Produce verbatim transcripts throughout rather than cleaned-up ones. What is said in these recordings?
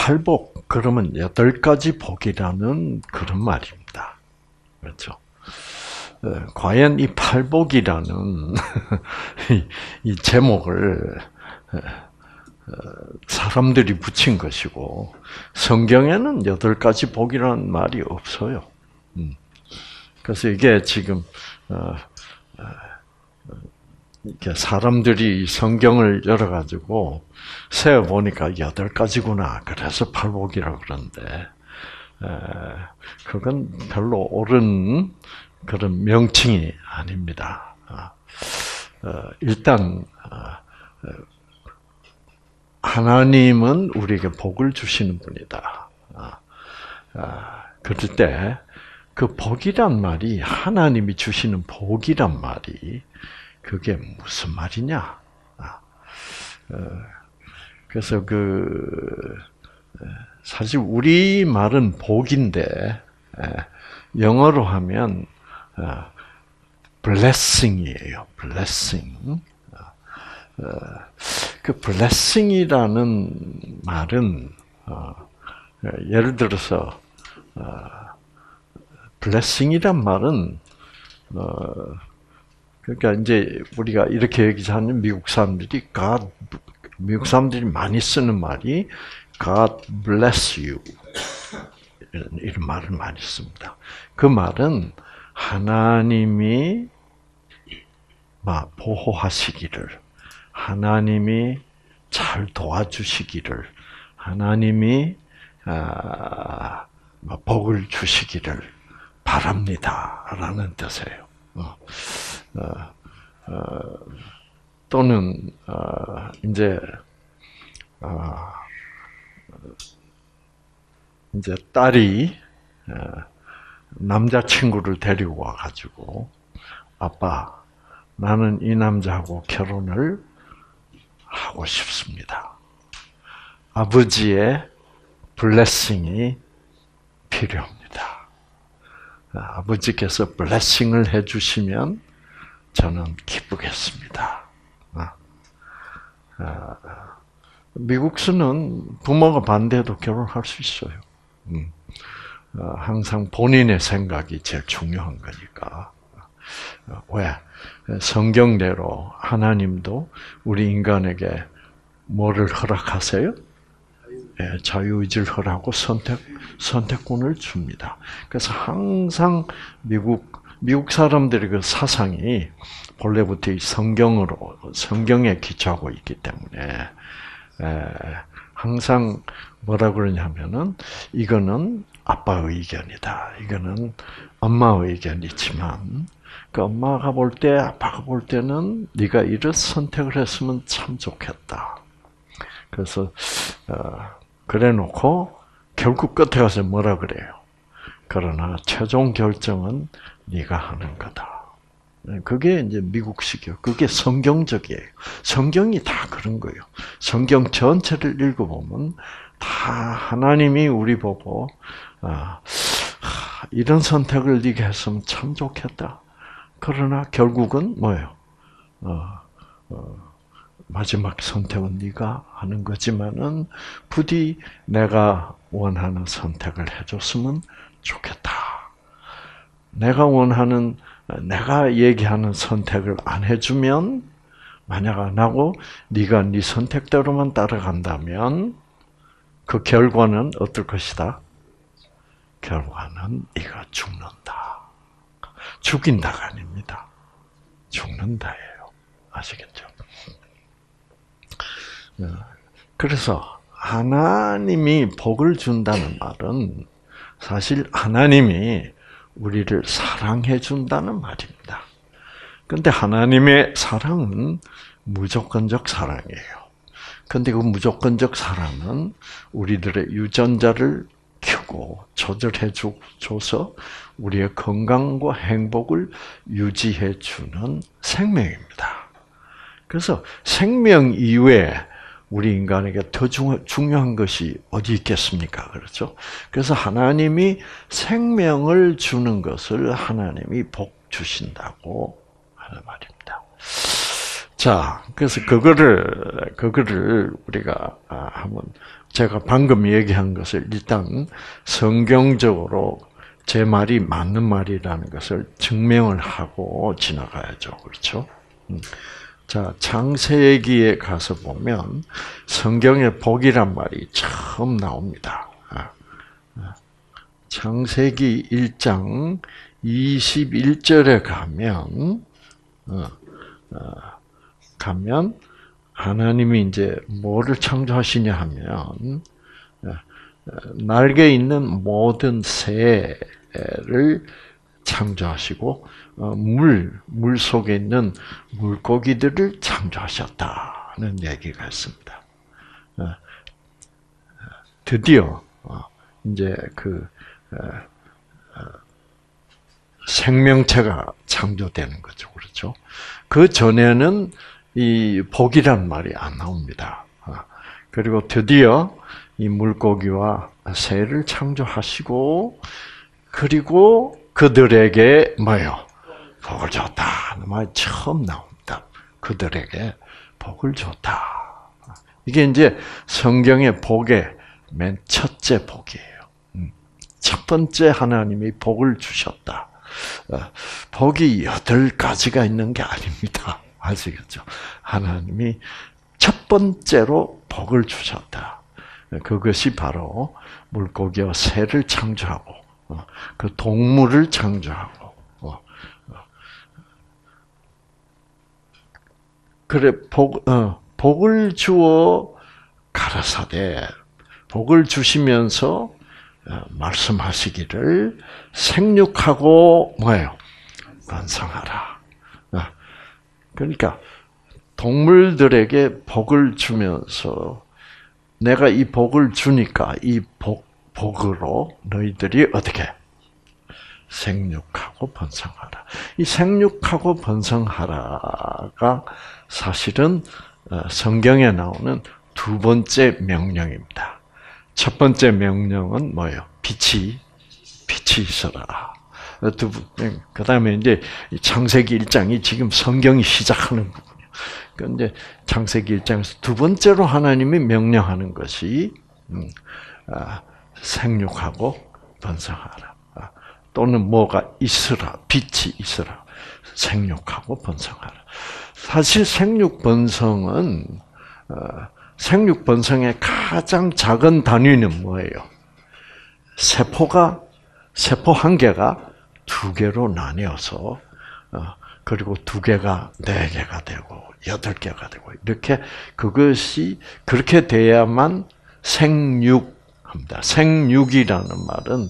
팔복 그러면 여덟 가지 복이라는 그런 말입니다. 그렇죠? 과연 이 팔복이라는 이 제목을 사람들이 붙인 것이고 성경에는 여덟 가지 복이라는 말이 없어요. 그래서 이게 지금 이렇게 사람들이 성경을 열어가지고 세어 보니까 여덟 가지구나. 그래서 팔복이라고 그러는데 그건 별로 옳은 그런 명칭이 아닙니다. 일단 하나님은 우리에게 복을 주시는 분이다. 그럴 때 그 복이란 말이 하나님이 주시는 복이란 말이 그게 무슨 말이냐? 그래서 그 사실 우리 말은 복인데 영어로 하면 blessing이에요. blessing. 그 blessing이라는 말은 예를 들어서 blessing이란 말은 그러니까 이제 우리가 이렇게 얘기하는 미국 사람들이 God, 미국 사람들이 많이 쓰는 말이 God bless you 이런, 이런 말을 많이 씁니다. 그 말은 하나님이 막 보호하시기를, 하나님이 잘 도와주시기를, 하나님이 아, 복을 주시기를 바랍니다라는 뜻이에요. 어, 어, 어, 또는 어, 이제 어, 이제 딸이 어, 남자친구를 데리고 와가지고 아빠 나는 이 남자하고 결혼을 하고 싶습니다. 아버지의 블레싱이 필요합니다. 아버지께서 블레싱을 해주시면 저는 기쁘겠습니다. 미국에서는 부모가 반대해도 결혼할 수 있어요. 항상 본인의 생각이 제일 중요한 거니까. 왜? 성경대로 하나님도 우리 인간에게 뭐를 허락하세요? 예, 자유의지를 허락하고 선택, 선택권을 줍니다. 그래서 항상 미국, 미국 사람들의 그 사상이 본래부터 이 성경으로, 성경에 기초하고 있기 때문에, 에, 항상 뭐라 그러냐면은, 이거는 아빠의 의견이다. 이거는 엄마의 의견이지만, 그 엄마가 볼 때, 아빠가 볼 때는 네가 이런 선택을 했으면 참 좋겠다. 그래서, 어, 그래 놓고 결국 끝에 가서 뭐라 그래요? 그러나 최종 결정은 네가 하는 거다. 그게 이제 미국식이에요. 그게 성경적이에요. 성경이 다 그런 거예요. 성경 전체를 읽어보면 다 하나님이 우리 보고 아, 이런 선택을 네가 했으면 참 좋겠다. 그러나 결국은 뭐예요? 어, 어, 마지막 선택은 네가 하는 거지만은 부디 내가 원하는 선택을 해줬으면 좋겠다. 내가 원하는, 내가 얘기하는 선택을 안 해주면 만약 안 하고 네가 네 선택대로만 따라간다면 그 결과는 어떨 것이다? 결과는 네가 죽는다. 죽인다가 아닙니다. 죽는다예요. 아시겠죠? 그래서 하나님이 복을 준다는 말은 사실 하나님이 우리를 사랑해 준다는 말입니다. 그런데 하나님의 사랑은 무조건적 사랑이에요. 그런데 그 무조건적 사랑은 우리들의 유전자를 켜고 조절해 줘서 우리의 건강과 행복을 유지해 주는 생명입니다. 그래서 생명 이외에 우리 인간에게 더 중요한 것이 어디 있겠습니까? 그렇죠? 그래서 하나님이 생명을 주는 것을 하나님이 복 주신다고 하는 말입니다. 자, 그래서 그거를, 그거를 우리가 한번 제가 방금 얘기한 것을 일단 성경적으로 제 말이 맞는 말이라는 것을 증명을 하고 지나가야죠. 그렇죠? 자, 창세기에 가서 보면 성경에 복이란 말이 처음 나옵니다. 창세기 일 장 이십일 절에 가면, 어, 어, 가면, 하나님이 이제 뭐를 창조하시냐 하면, 어, 날개 있는 모든 새를 창조하시고, 어, 물, 물 속에 있는 물고기들을 창조하셨다는 얘기가 있습니다. 어, 드디어, 어, 이제 그, 생명체가 창조되는 거죠. 그렇죠? 그 전에는 이 복이란 말이 안 나옵니다. 그리고 드디어 이 물고기와 새를 창조하시고, 그리고 그들에게 뭐요? 복을 줬다. 말이 처음 나옵니다. 그들에게 복을 줬다. 이게 이제 성경의 복의 맨 첫째 복이에요. 첫 번째 하나님이 복을 주셨다. 복이 여덟 가지가 있는 게 아닙니다. 아시겠죠? 하나님이 첫 번째로 복을 주셨다. 그것이 바로 물고기와 새를 창조하고, 그 동물을 창조하고, 그래 복, 어, 복을 주어 가라사대, 복을 주시면서 말씀하시기를 생육하고 뭐예요? 번성하라. 그러니까 동물들에게 복을 주면서 내가 이 복을 주니까 이 복, 복으로 너희들이 어떻게? 생육하고 번성하라. 이 생육하고 번성하라가 사실은 성경에 나오는 두 번째 명령입니다. 첫 번째 명령은 뭐예요? 빛이, 빛이 있어라. 그 다음에 이제 창세기 일 장이 지금 성경이 시작하는 부분이에요. 그런데 창세기 일 장에서 두 번째로 하나님이 명령하는 것이, 음, 아, 생육하고 번성하라. 아, 또는 뭐가 있으라. 빛이 있으라. 생육하고 번성하라. 사실 생육 번성은, 어, 생육 번성의 가장 작은 단위는 뭐예요? 세포가 세포 한 개가 두 개로 나뉘어서 그리고 두 개가 네 개가 되고 여덟 개가 되고 이렇게 그것이 그렇게 돼야만 생육합니다. 생육이라는 말은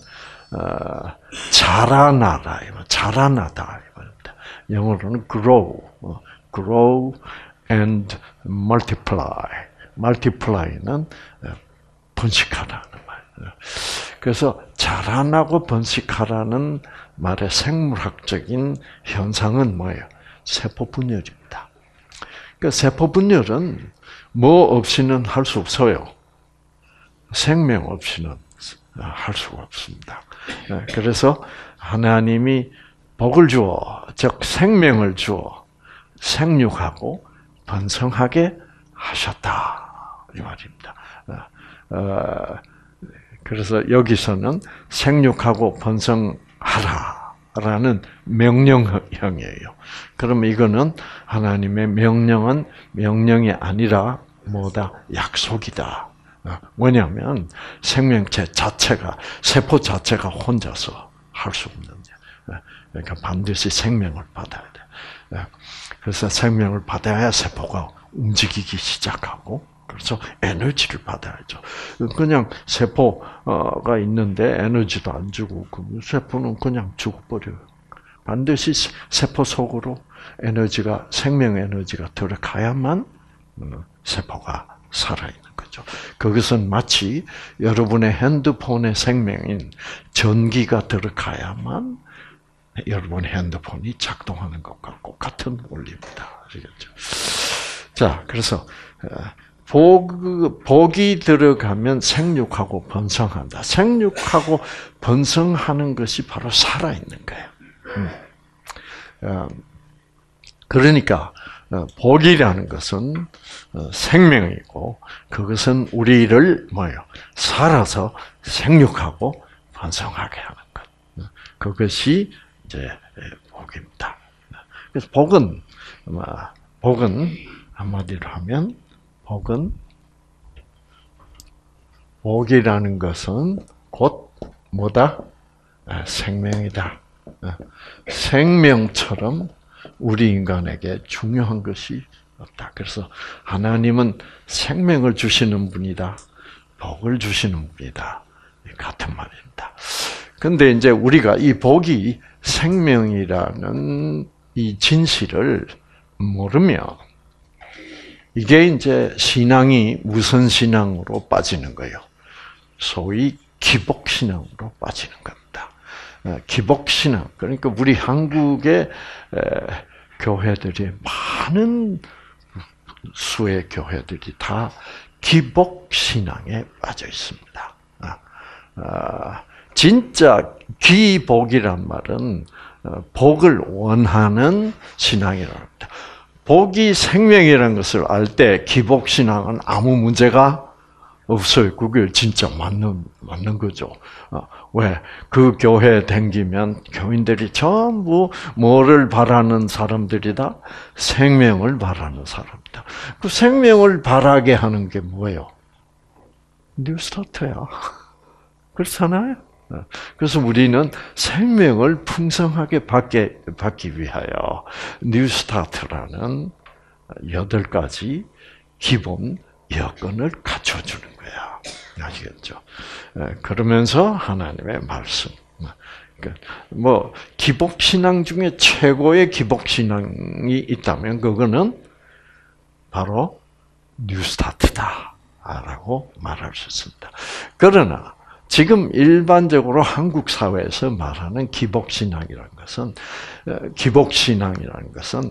자라나라, 자라나다 이겁니다. 영어로는 grow, grow and multiply. multiply는 번식하라는 말. 그래서 자라나고 번식하라는 말의 생물학적인 현상은 뭐예요? 세포 분열입니다. 그러니까 세포 분열은 뭐 없이는 할 수 없어요. 생명 없이는 할 수가 없습니다. 그래서 하나님이 복을 주어, 즉 생명을 주어 생육하고 번성하게 하셨다 이 말입니다. 어, 그래서 여기서는 생육하고 번성하라라는 명령형이에요. 그러면 이거는 하나님의 명령은 명령이 아니라 뭐다? 약속이다. 왜냐하면 생명체 자체가 세포 자체가 혼자서 할 수 없는, 그러니까 반드시 생명을 받아야 돼. 그래서 생명을 받아야 세포가 움직이기 시작하고, 그래서 에너지를 받아야죠. 그냥 세포가 있는데 에너지도 안 주고 그 세포는 그냥 죽어버려요. 반드시 세포 속으로 에너지가, 생명 에너지가 들어가야만 세포가 살아있는 거죠. 그것은 마치 여러분의 핸드폰의 생명인 전기가 들어가야만 여러분의 핸드폰이 작동하는 것과 똑같은 원리입니다. 아시겠죠? 자, 그래서 복, 복이 들어가면 생육하고 번성한다. 생육하고 번성하는 것이 바로 살아있는 거예요. 그러니까 복이라는 것은 생명이고 그것은 우리를 뭐요? 살아서 생육하고 번성하게 하는 것. 그것이 이제 복입니다. 그래서 복은 복은 한마디로 하면 복은 복이라는 것은 곧 뭐다? 생명이다. 생명처럼 우리 인간에게 중요한 것이 없다. 그래서 하나님은 생명을 주시는 분이다. 복을 주시는 분이다. 같은 말입니다. 근데 이제 우리가 이 복이 생명이라는 이 진실을 모르면 이게 이제 신앙이 무슨 신앙으로 빠지는 거예요? 소위 기복신앙으로 빠지는 겁니다. 기복신앙. 그러니까 우리 한국의 교회들이 많은 수의 교회들이 다 기복신앙에 빠져 있습니다. 진짜 기복이란 말은 복을 원하는 신앙이라는 겁니다. 복이 생명이라는 것을 알 때 기복신앙은 아무 문제가 없어요. 그게 진짜 맞는, 맞는 거죠. 왜? 그 교회에 댕기면 교인들이 전부 뭐를 바라는 사람들이다? 생명을 바라는 사람이다. 그 생명을 바라게 하는 게 뭐예요? 뉴스타트야. 그렇잖아요? 그래서 우리는 생명을 풍성하게 받게, 받기 위하여 뉴스타트라는 여덟 가지 기본 여건을 갖춰주는 거야. 아시겠죠? 그러면서 하나님의 말씀. 뭐, 기복신앙 중에 최고의 기복신앙이 있다면 그거는 바로 뉴스타트다. 라고 말할 수 있습니다. 그러나, 지금 일반적으로 한국 사회에서 말하는 기복신앙이라는 것은, 기복신앙이라는 것은,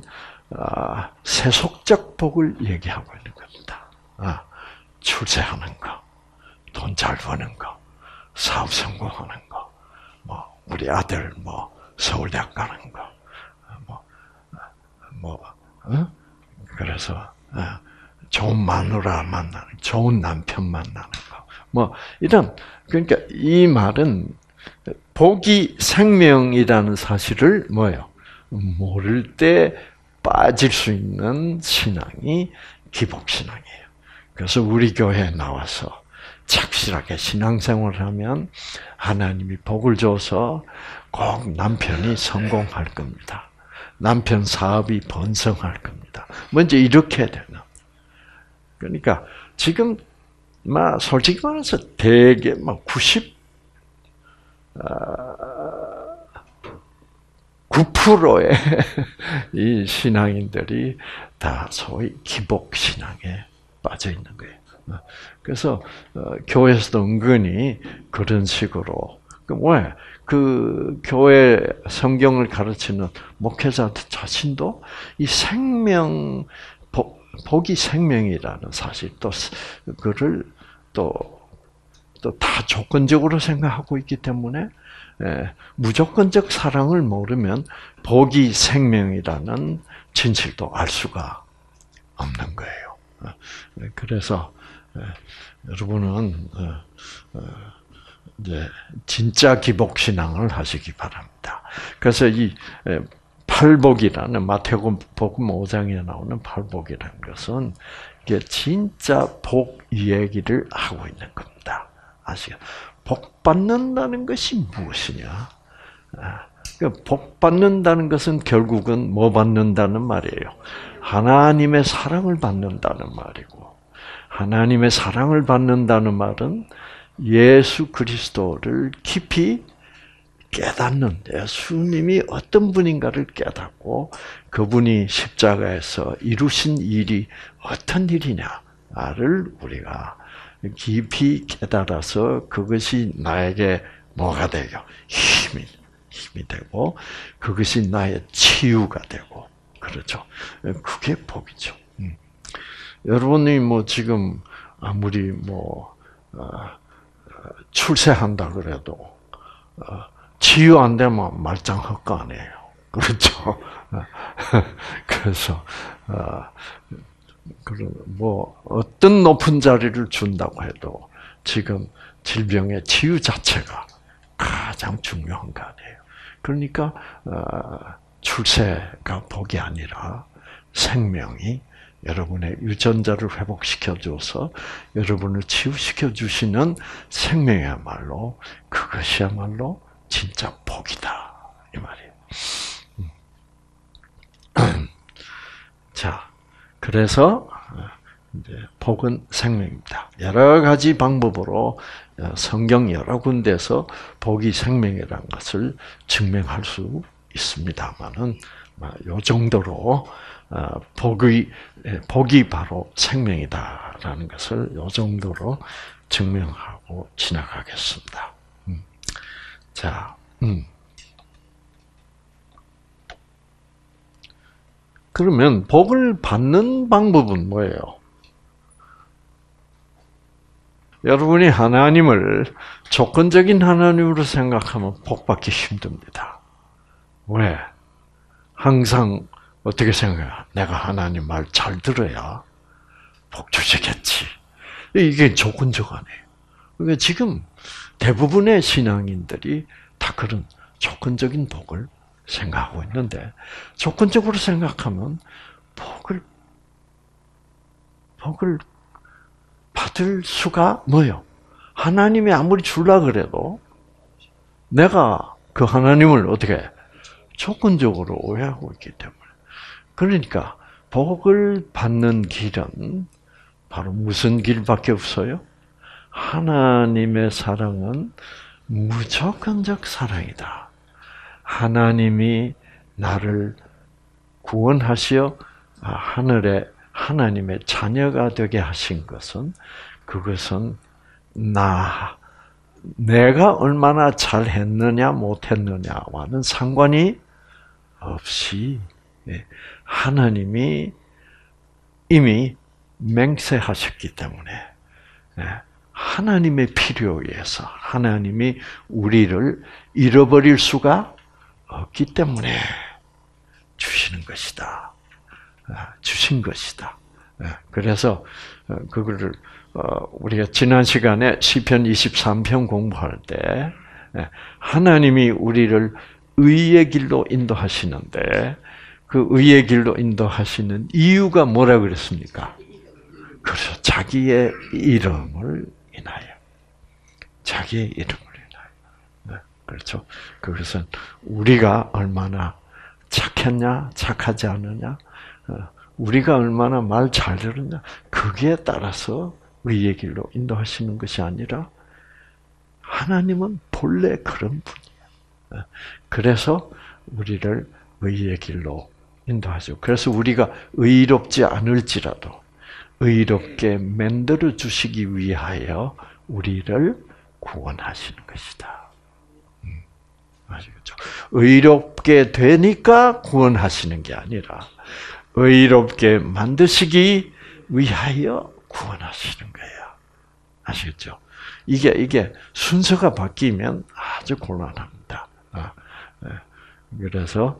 세속적 복을 얘기하고 있는 겁니다. 아, 출세하는 거, 돈 잘 버는 거, 사업 성공하는 거, 뭐 우리 아들 뭐 서울대학 가는 거, 뭐, 뭐, 어? 그래서 어, 좋은 마누라 만나는, 좋은 남편 만나는 거, 뭐 이런 그러니까 이 말은 복이 생명이라는 사실을 뭐예요? 모를 때 빠질 수 있는 신앙이 기복신앙이에요. 그래서 우리 교회에 나와서 착실하게 신앙생활을 하면 하나님이 복을 줘서 꼭 남편이 성공할 겁니다. 남편 사업이 번성할 겁니다. 먼저 이렇게 되는. 그러니까 지금 막 솔직히 말해서 대개 막 구십구 퍼센트의 이 신앙인들이 다 소위 기복신앙에 빠져 있는 거예요. 그래서 교회에서도 은근히 그런 식으로 왜? 그 교회 성경을 가르치는 목회자들 자신도 이 생명 복이 생명이라는 사실 또 그를 또 또 다 조건적으로 생각하고 있기 때문에 예, 무조건적 사랑을 모르면 복이 생명이라는 진실도 알 수가 없는 거예요. 그래서 예, 여러분은 어, 어, 이제 진짜 기복신앙을 하시기 바랍니다. 그래서 이 예, 팔복이라는 마태복음 오 장에 나오는 팔복이라는 것은 이게 진짜 복 얘기를 하고 있는 겁니다. 아시죠? 복 받는다는 것이 무엇이냐? 복 받는다는 것은 결국은 뭐 받는다는 말이에요? 하나님의 사랑을 받는다는 말이고, 하나님의 사랑을 받는다는 말은 예수 그리스도를 깊이 깨닫는, 예수님이 어떤 분인가를 깨닫고 그분이 십자가에서 이루신 일이 어떤 일이냐를 우리가 깊이 깨달아서 그것이 나에게 뭐가 되고 힘이 힘이 되고 그것이 나의 치유가 되고 그렇죠. 그게 복이죠. 음. 여러분이 뭐 지금 아무리 뭐 어, 출세한다 그래도 어, 치유 안 되면 말짱 헛간이에요. 그렇죠. 그래서 뭐 어떤 높은 자리를 준다고 해도 지금 질병의 치유 자체가 가장 중요한 거 아니에요. 그러니까 출세가 복이 아니라 생명이 여러분의 유전자를 회복시켜줘서 여러분을 치유시켜 주시는 생명이야말로 그것이야말로 진짜 복이다 이 말이에요. 자, 그래서 이제 복은 생명입니다. 여러 가지 방법으로 성경 여러 군데서 복이 생명이라는 것을 증명할 수 있습니다만은 요 정도로 복의 복이 바로 생명이다라는 것을 요 정도로 증명하고 지나가겠습니다. 음. 자, 음. 그러면 복을 받는 방법은 뭐예요? 여러분이 하나님을 조건적인 하나님으로 생각하면 복 받기 힘듭니다. 왜? 항상 어떻게 생각해요? 내가 하나님 말 잘 들어야 복 주시겠지. 이게 조건적 아니에요. 그러니까 지금 대부분의 신앙인들이 다 그런 조건적인 복을 생각하고 있는데, 조건적으로 생각하면 복을, 복을 받을 수가 뭐요? 하나님이 아무리 줄라 그래도 내가 그 하나님을 어떻게 해? 조건적으로 오해하고 있기 때문에. 그러니까 복을 받는 길은 바로 무슨 길밖에 없어요? 하나님의 사랑은 무조건적 사랑이다. 하나님이 나를 구원하시어 하늘에 하나님의 자녀가 되게 하신 것은, 그것은 나 내가 얼마나 잘했느냐 못했느냐와는 상관이 없이 하나님이 이미 맹세하셨기 때문에, 하나님의 필요에 의해서 하나님이 우리를 잃어버릴 수가 없기 때문에 주시는 것이다. 주신 것이다. 그래서 그거를 우리가 지난 시간에 시편 이십삼 편 공부할 때 하나님이 우리를 의의 길로 인도하시는데, 그 의의 길로 인도하시는 이유가 뭐라 그랬습니까? 그래서 자기의 이름을 인하여. 자기의 이름을 인하여. 네, 그렇죠. 그것은 우리가 얼마나 착했냐, 착하지 않느냐, 우리가 얼마나 말 잘 들었냐, 거기에 따라서 의의 길로 인도하시는 것이 아니라, 하나님은 본래 그런 분이에요. 그래서 우리를 의의 길로 인도하죠. 그래서 우리가 의롭지 않을지라도 의롭게 만들어 주시기 위하여 우리를 구원하시는 것이다. 음, 아시겠죠? 의롭게 되니까 구원하시는 게 아니라 의롭게 만드시기 위하여 구원하시는 거예요. 아시겠죠? 이게 이게 순서가 바뀌면 아주 곤란합니다. 아, 그래서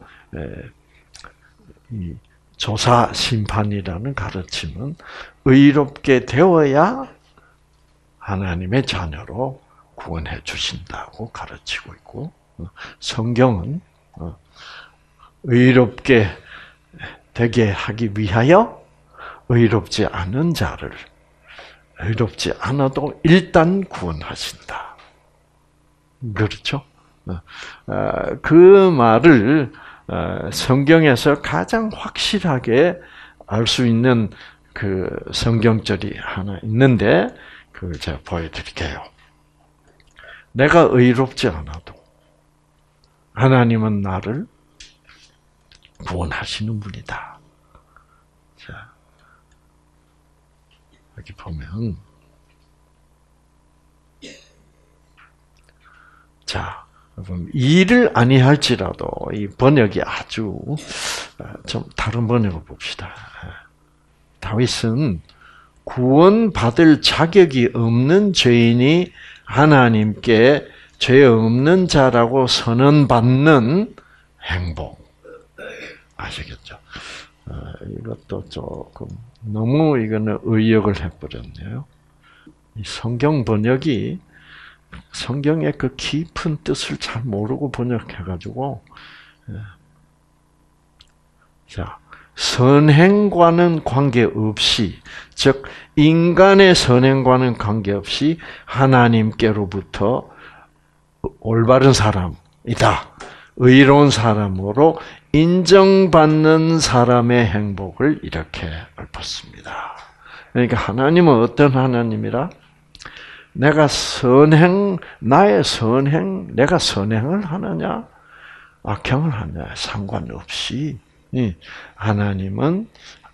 이 조사 심판이라는 가르침은 의롭게 되어야 하나님의 자녀로 구원해 주신다고 가르치고 있고, 성경은 의롭게 되게 하기 위하여 의롭지 않은 자를, 의롭지 않아도 일단 구원하신다. 그렇죠? 그 말을 성경에서 가장 확실하게 알 수 있는 그 성경절이 하나 있는데, 그걸 제가 보여드릴게요. 내가 의롭지 않아도 하나님은 나를 구원하시는 분이다. 자, 여기 보면, 자, 일을 아니할지라도 이 번역이 아주 좀 다른 번역을 봅시다. 다윗은 구원받을 자격이 없는 죄인이 하나님께 죄 없는 자라고 선언받는 행복, 아시겠죠? 어, 이것도 조금 너무 이거는 의역을 해버렸네요. 이 성경 번역이 성경의 그 깊은 뜻을 잘 모르고 번역해가지고, 자, 선행과는 관계없이, 즉 인간의 선행과는 관계없이 하나님께로부터 올바른 사람이다, 의로운 사람으로 인정받는 사람의 행복을 이렇게 읊었습니다. 그러니까 하나님은 어떤 하나님이라? 내가 선행, 나의 선행, 내가 선행을 하느냐, 악행을 하느냐 상관없이 하나님은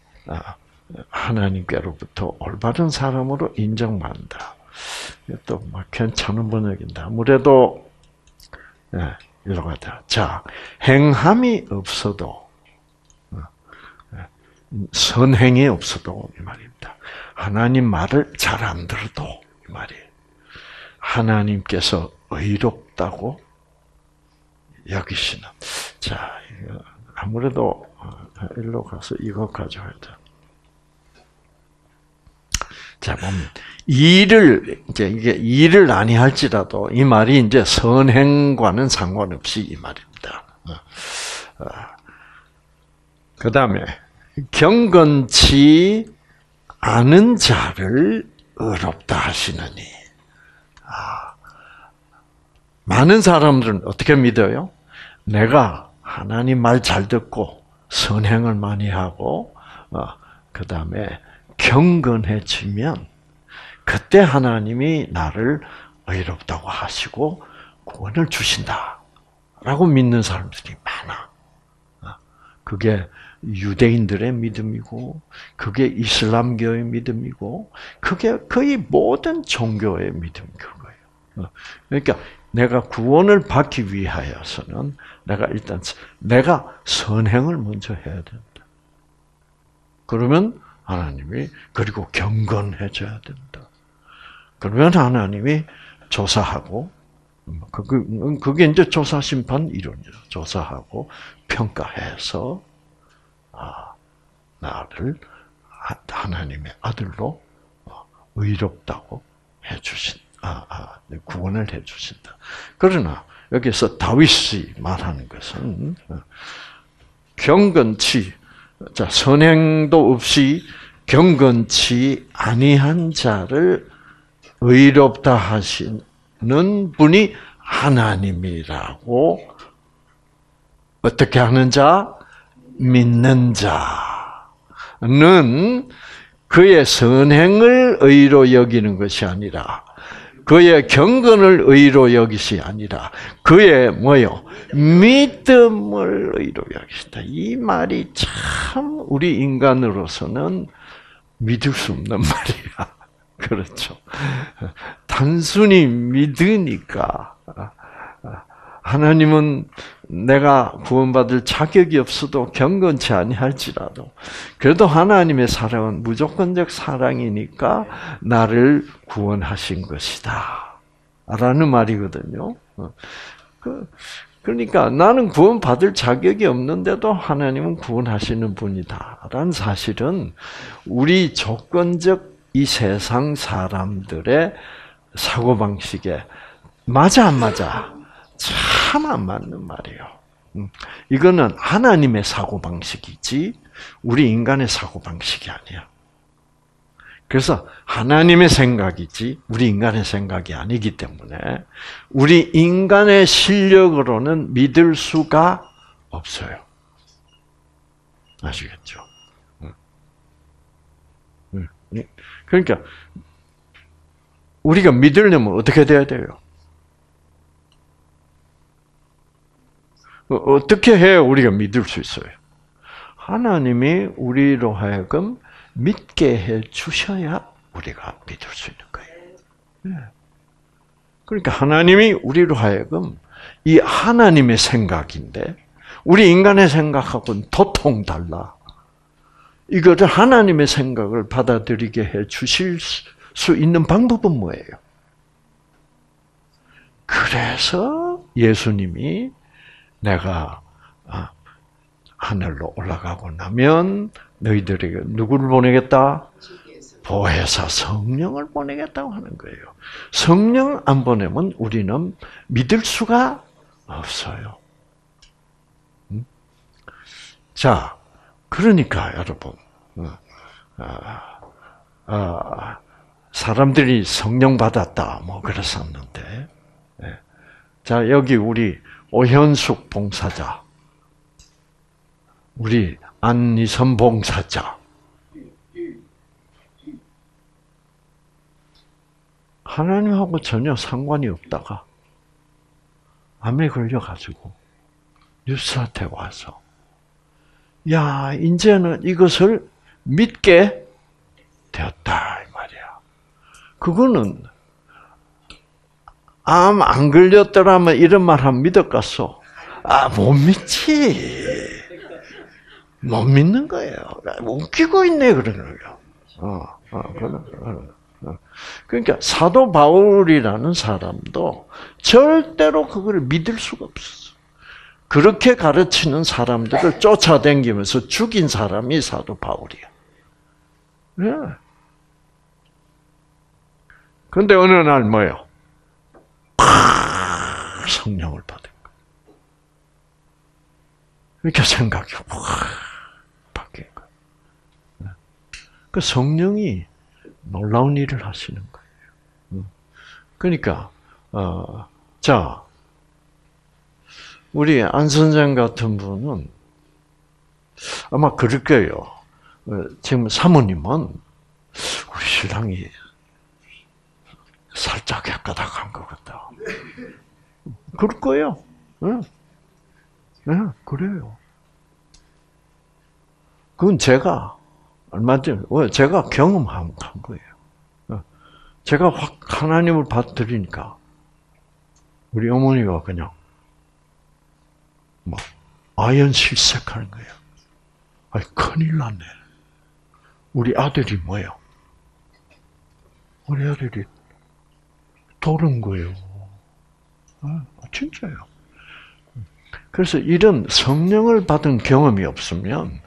하나님께로부터 올바른 사람으로 인정받는다. 이것도 막 괜찮은 번역인데 아무래도 네, 이러고 하다. 자, 행함이 없어도 선행이 없어도 이 말입니다. 하나님 말을 잘 안 들어도 이 말이에요. 하나님께서 의롭다고 여기시는. 자, 이거 아무래도 일로 가서 이거 가져와야 돼. 자, 보면 일을 이제 이게 일을 아니 할지라도 이 말이 이제 선행과는 상관없이 이 말입니다. 그 다음에 경건치 않은 자를 의롭다 하시느니. 아, 많은 사람들은 어떻게 믿어요? 내가 하나님 말 잘 듣고 선행을 많이 하고 어, 그 다음에 경건해지면 그때 하나님이 나를 의롭다고 하시고 구원을 주신다라고 믿는 사람들이 많아. 그게 유대인들의 믿음이고 그게 이슬람교의 믿음이고 그게 거의 모든 종교의 믿음인 거예요. 그러니까 내가 구원을 받기 위하여서는 내가 일단 내가 선행을 먼저 해야 된다. 그러면 하나님이 그리고 경건해져야 된다. 그러면 하나님이 조사하고 그게, 그게 이제 조사 심판 이론이죠. 조사하고 평가해서 아, 나를 하나님의 아들로 의롭다고 해주신, 아, 아, 구원을 해주신다. 그러나 여기서 다윗이 말하는 것은 경건치, 자 선행도 없이 경건치 아니한 자를 의롭다 하시는 분이 하나님이라고 어떻게 하는 자? 믿는 자는 그의 선행을 의로 여기는 것이 아니라 그의 경건을 의로 여기시 아니라 그의 뭐요? 믿음을 의로 여기신다. 이 말이 참 우리 인간으로서는 믿을 수 없는 말이야. 그렇죠. 단순히 믿으니까 하나님은 내가 구원받을 자격이 없어도 경건치 아니할지라도 그래도 하나님의 사랑은 무조건적 사랑이니까 나를 구원하신 것이다 라는 말이거든요. 그러니까 나는 구원받을 자격이 없는데도 하나님은 구원하시는 분이다 라는 사실은 우리 조건적 이 세상 사람들의 사고방식에 맞아 안 맞아? 참 안 맞는 말이에요. 이거는 하나님의 사고방식이지 우리 인간의 사고방식이 아니야. 그래서 하나님의 생각이지 우리 인간의 생각이 아니기 때문에 우리 인간의 실력으로는 믿을 수가 없어요. 아시겠죠? 그러니까 우리가 믿으려면 어떻게 돼야 돼요? 어떻게 해야 우리가 믿을 수 있어요? 하나님이 우리로 하여금 믿게 해 주셔야 우리가 믿을 수 있는 거예요. 그러니까 하나님이 우리로 하여금 이 하나님의 생각인데 우리 인간의 생각하고는 도통 달라. 이거를 하나님의 생각을 받아들이게 해 주실 수 있는 방법은 뭐예요? 그래서 예수님이 내가 하늘로 올라가고 나면 너희들에게 누구를 보내겠다? 보혜사 성령을 보내겠다고 하는 거예요. 성령 안 보내면 우리는 믿을 수가 없어요. 음? 자, 그러니까 여러분, 아, 아, 사람들이 성령 받았다, 뭐 그랬었는데, 네. 자 여기 우리 오현숙 봉사자, 우리 안니선 봉사자, 하나님하고 전혀 상관이 없다가 암에 걸려가지고 뉴스한테 와서, 야, 이제는 이것을 믿게 되었다 이 말이야. 그거는 암 안 걸렸더라면 이런 말 하면 믿었겠어? 아, 못 믿지. 못 믿는 거예요. 웃기고 있네 그러는 거예요. 어, 어, 그런, 어. 그러니까 사도 바울이라는 사람도 절대로 그걸 믿을 수가 없었어. 그렇게 가르치는 사람들을 쫓아다니면서 죽인 사람이 사도 바울이야. 네. 그런데 어느 날 뭐예요? 성령을 받은 거. 이렇게 생각이 확 바뀐 거예요. 그 성령이 놀라운 일을 하시는 거예요. 그러니까 어, 자 우리 안 선생 같은 분은 아마 그럴 거예요. 지금 사모님은 우리 신랑이 살짝 헷가닥한 것 같다. 그럴 거예요. 응, 응, 그래요. 그건 제가 얼마 전에 제가 경험한 거예요. 제가 확 하나님을 받들이니까 우리 어머니가 그냥 뭐 아연실색하는 거예요. 아이 큰일 났네. 우리 아들이 뭐예요? 우리 아들이 돌은 거예요. 아, 진짜요. 그래서 이런 성령을 받은 경험이 없으면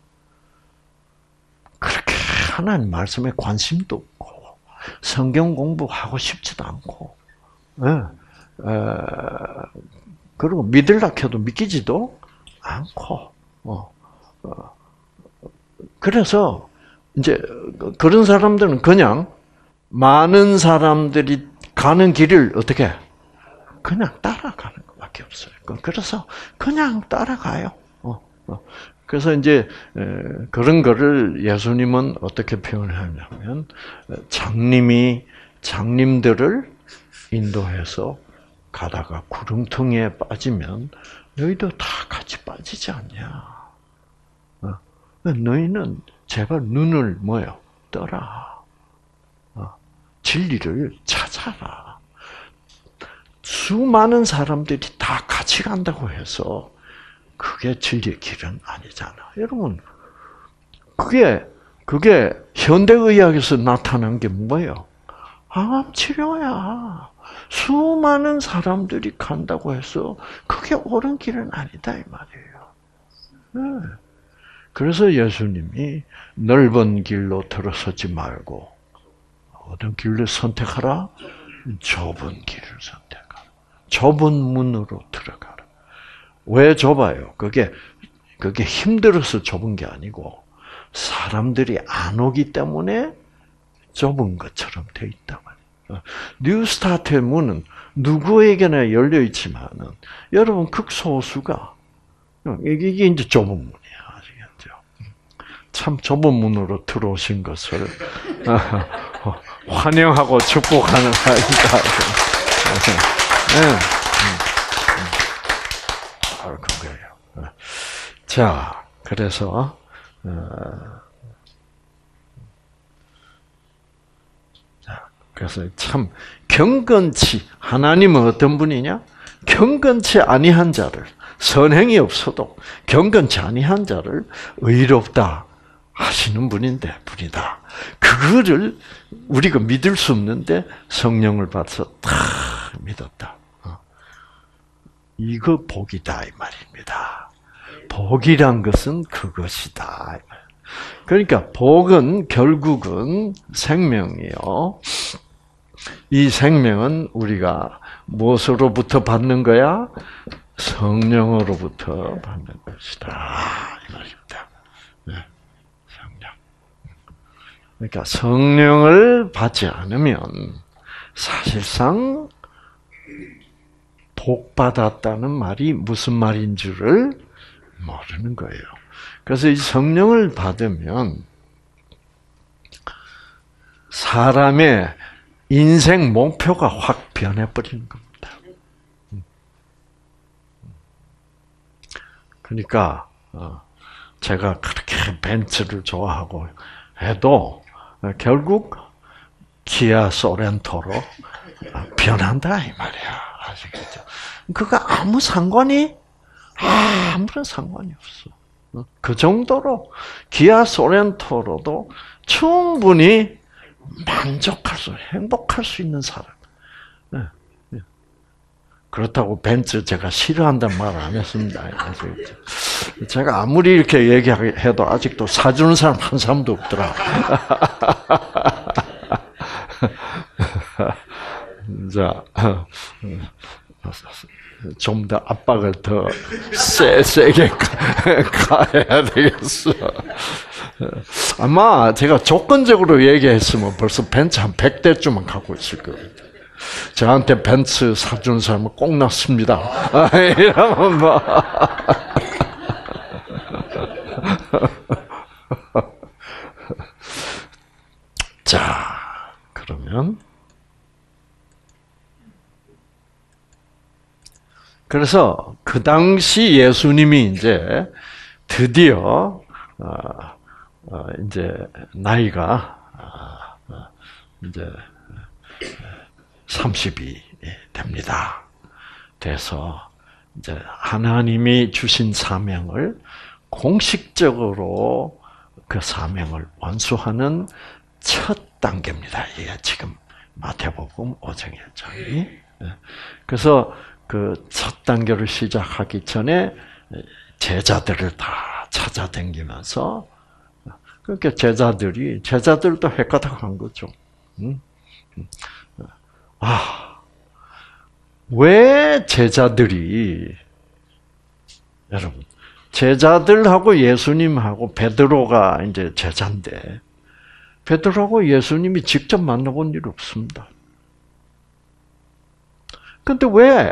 그렇게 하나님 말씀에 관심도 없고 성경 공부하고 싶지도 않고, 네. 에, 그리고 믿으려 해도 믿기지도 않고, 어, 어. 그래서 이제 그런 사람들은 그냥 많은 사람들이 가는 길을 어떻게 그냥 따라가는 것밖에 없어요. 그래서 그냥 따라가요. 어, 어. 그래서 이제 그런 거를 예수님은 어떻게 표현하냐면 장님이 장님들을 인도해서 가다가 구름통에 빠지면 너희도 다 같이 빠지지 않냐. 어. 너희는 제발 눈을 뭐요? 떠라. 어. 진리를 찾아라. 수많은 사람들이 다 같이 간다고 해서 그게 진리의 길은 아니잖아. 여러분, 그게, 그게 현대의학에서 나타난 게 뭐예요? 항암 치료야. 수많은 사람들이 간다고 해서 그게 옳은 길은 아니다, 이 말이에요. 네. 그래서 예수님이 넓은 길로 들어서지 말고 어떤 길을 선택하라? 좁은 길을 선택하라. 좁은 문으로 들어가라. 왜 좁아요? 그게, 그게 힘들어서 좁은 게 아니고, 사람들이 안 오기 때문에 좁은 것처럼 돼 있단 말이에요. 뉴스타트의 문은 누구에게나 열려 있지만은, 여러분, 극소수가, 이게 이제 좁은 문이야. 아시겠죠? 참 좁은 문으로 들어오신 것을 환영하고 축복하는 아이다. 네. 바로 그거예요. 자, 그래서 어, 자, 그래서 참 경건치 하나님은 어떤 분이냐? 경건치 아니한 자를 선행이 없어도 경건치 아니한 자를 의롭다 하시는 분인데 분이다. 그거를 우리가 믿을 수 없는데 성령을 받아서 다 믿었다. 이거 복이다 이 말입니다. 복. 복이란 것은 그것이다. 그러니까 복은 결국은 생명이요. 이 생명은 우리가 무엇으로부터 받는 거야? 성령으로부터 받는 것이다. 이 말입니다. 네. 성령. 그러니까 성령을 받지 않으면 사실상 복 받았다는 말이 무슨 말인 줄을 모르는 거예요. 그래서 이 성령을 받으면 사람의 인생 목표가 확 변해버리는 겁니다. 그러니까 제가 그렇게 벤츠를 좋아하고 해도 결국 기아 소렌토로 변한다 이 말이야. 아시겠죠? 그거 아무 상관이 아무런 상관이 없어. 그 정도로 기아 소렌토로도 충분히 만족할 수, 행복할 수 있는 사람. 그렇다고 벤츠 제가 싫어한다는 말 안 했습니다. 제가 아무리 이렇게 얘기해도 아직도 사주는 사람 한 사람도 없더라. 자, 좀 더 압박을 더 세, 세게 가야 되겠어. 아마 제가 조건적으로 얘기했으면 벌써 벤츠 한 백 대쯤은 갖고 있을 거예요. 저한테 벤츠 사주는 사람은 꼭 났습니다. 이러면 뭐. 자, 그러면. 그래서 그 당시 예수님이 이제 드디어, 어, 어, 이제 나이가, 어, 이제 삼십이 됩니다. 돼서 이제 하나님이 주신 사명을 공식적으로 그 사명을 완수하는 첫 단계입니다. 이게 지금 마태복음 오 장 일 장이. 그래서 그 첫 단계를 시작하기 전에 제자들을 다 찾아다니면서 그러니까 제자들이 제자들도 헷가닥한 거죠. 아, 왜 제자들이 여러분 제자들하고 예수님하고 베드로가 이제 제자인데 베드로하고 예수님이 직접 만나본 일 없습니다. 근데 왜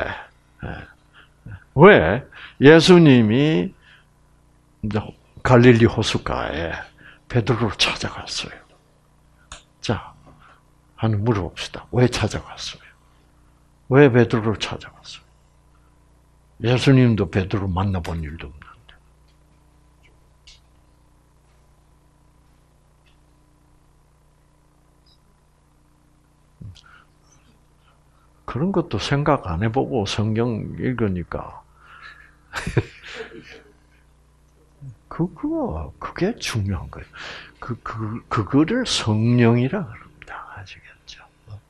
왜 예수님이 이제 갈릴리 호숫가에 베드로를 찾아갔어요? 자, 하나 물어봅시다. 왜 찾아갔어요? 왜 베드로를 찾아갔어요? 예수님도 베드로 만나본 일도 없는데. 그런 것도 생각 안 해보고 성경 읽으니까 그거 그게 중요한 거예요. 그, 그 그거를 성령이라 그럽니다. 아시겠죠?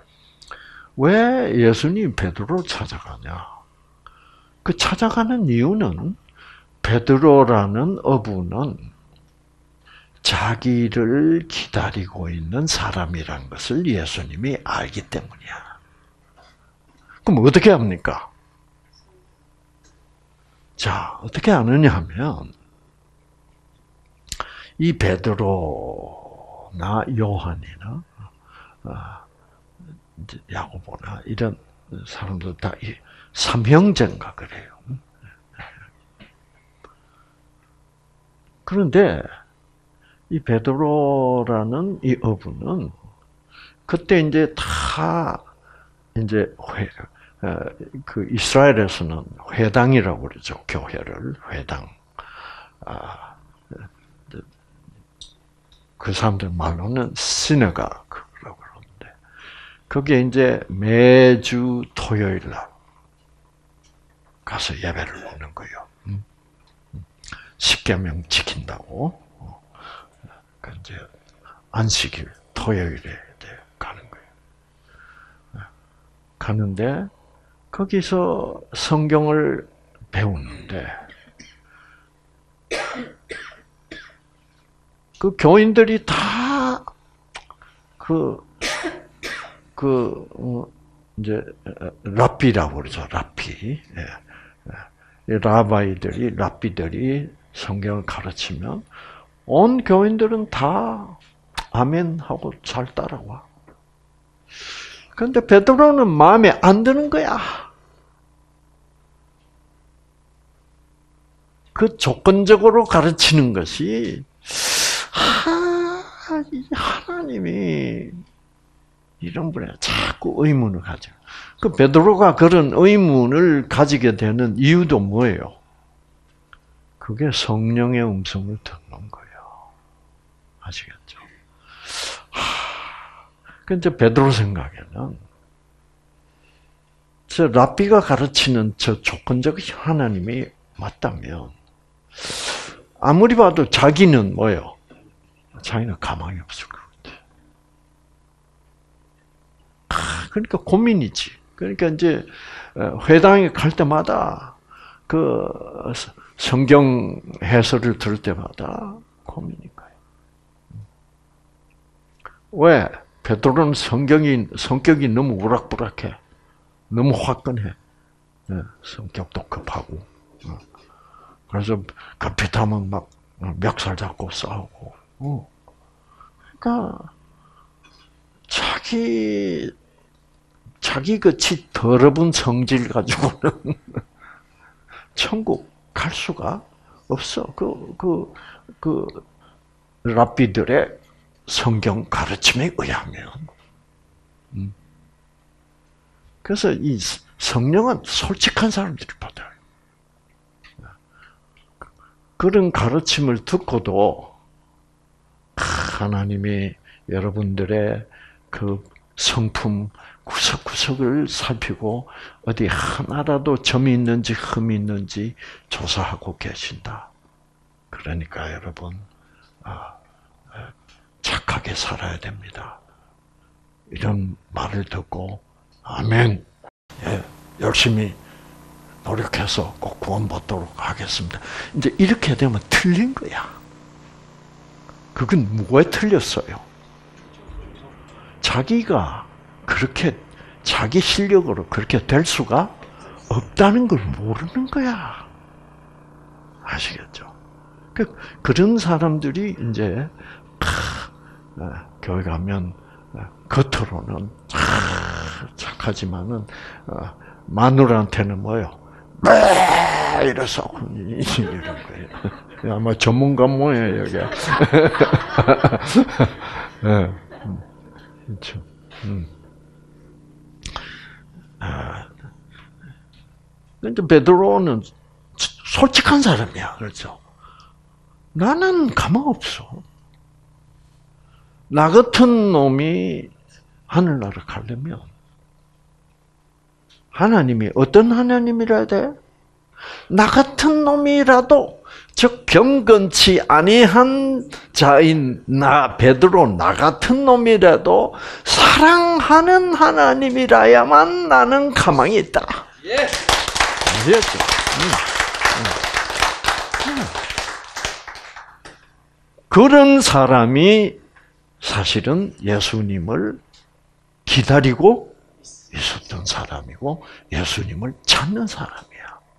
왜 예수님 베드로를 찾아가냐? 그 찾아가는 이유는 베드로라는 어부는 자기를 기다리고 있는 사람이라는 것을 예수님이 알기 때문이야. 그럼 어떻게 합니까? 자, 어떻게 아느냐 하면 이 베드로나 요한이나 야고보나 이런 사람들 다 삼형제인가 그래요. 그런데 이 베드로라는 이 어부는 그때 이제 다 이제 회, 그 이스라엘에서는 회당이라고 그러죠. 교회를 회당. 아, 그 사람들 말로는 시너가라고 그러는데 거기에 이제 매주 토요일 날 가서 예배를 보는 거예요. 십계명 지킨다고. 그 이제 안식일 토요일에 가는 거예요. 가는데 거기서 성경을 배우는데 그 교인들이 다 그, 그, 어, 이제, 랍비라고 그러죠, 랍비. 예. 라바이들이, 랍비들이 성경을 가르치면 온 교인들은 다 아멘 하고 잘 따라와. 그런데 베드로는 마음에 안 드는 거야. 그 조건적으로 가르치는 것이 하나님이 이런 분에 자꾸 의문을 가져. 그 베드로가 그런 의문을 가지게 되는 이유도 뭐예요? 그게 성령의 음성을 듣는 거예요. 아시겠죠? 하, 근데 베드로 생각에는 저 랍비가 가르치는 저 조건적 하나님이 맞다면 아무리 봐도 자기는 뭐예요? 자기는 가망이 없을 것 같아. 아, 그러니까 고민이지. 그러니까 이제 회당에 갈 때마다 그 성경 해설을 들을 때마다 고민인 거예요. 왜? 베드로는 성경이 성격이 너무 우락부락해, 너무 화끈해. 성격도 급하고. 그래서 급했다면 막 멱살 잡고 싸우고. 그러니까 자기 자기 그치 더러운 성질 가지고는 천국 갈 수가 없어. 그 그 그 랍비들의 성경 가르침에 의하면. 그래서 이 성령은 솔직한 사람들이 받아요. 그런 가르침을 듣고도 하나님이 여러분들의 그 성품 구석구석을 살피고 어디 하나라도 점이 있는지 흠이 있는지 조사하고 계신다. 그러니까 여러분 착하게 살아야 됩니다. 이런 말을 듣고 아멘. 예, 열심히 노력해서 꼭 구원받도록 하겠습니다. 이제 이렇게 되면 틀린 거야. 그건 뭐에 틀렸어요? 자기가 그렇게 자기 실력으로 그렇게 될 수가 없다는 걸 모르는 거야. 아시겠죠? 그 그런 사람들이 이제 아, 교회 가면 겉으로는 착하지만은 마누라한테는 뭐요? 네, 이래서 이런 거예요. 아마 전문가 모예요 여기. 네, 그렇죠. 음. 아, 근데 베드로는 솔직한 사람이야, 그렇죠? 나는 가망 없어. 나 같은 놈이 하늘나라 가려면 하나님이 어떤 하나님이라 돼? 나 같은 놈이라도 즉 경건치 아니한 자인 나 베드로 나 같은 놈이라도 사랑하는 하나님이라야만 나는 가망이 있다. 예. 아시겠죠? 응. 응. 그런 사람이 사실은 예수님을 기다리고 있었던 사람이고 예수님을 찾는 사람이야.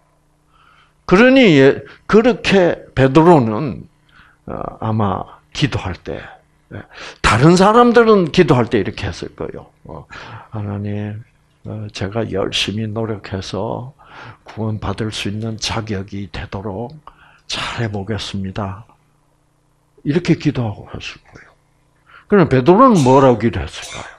그러니 그렇게 베드로는 아마 기도할 때 다른 사람들은 기도할 때 이렇게 했을 거예요. 하나님, 제가 열심히 노력해서 구원받을 수 있는 자격이 되도록 잘해보겠습니다. 이렇게 기도하고 했을 거예요. 그럼 베드로는 뭐라고 기도했을까요?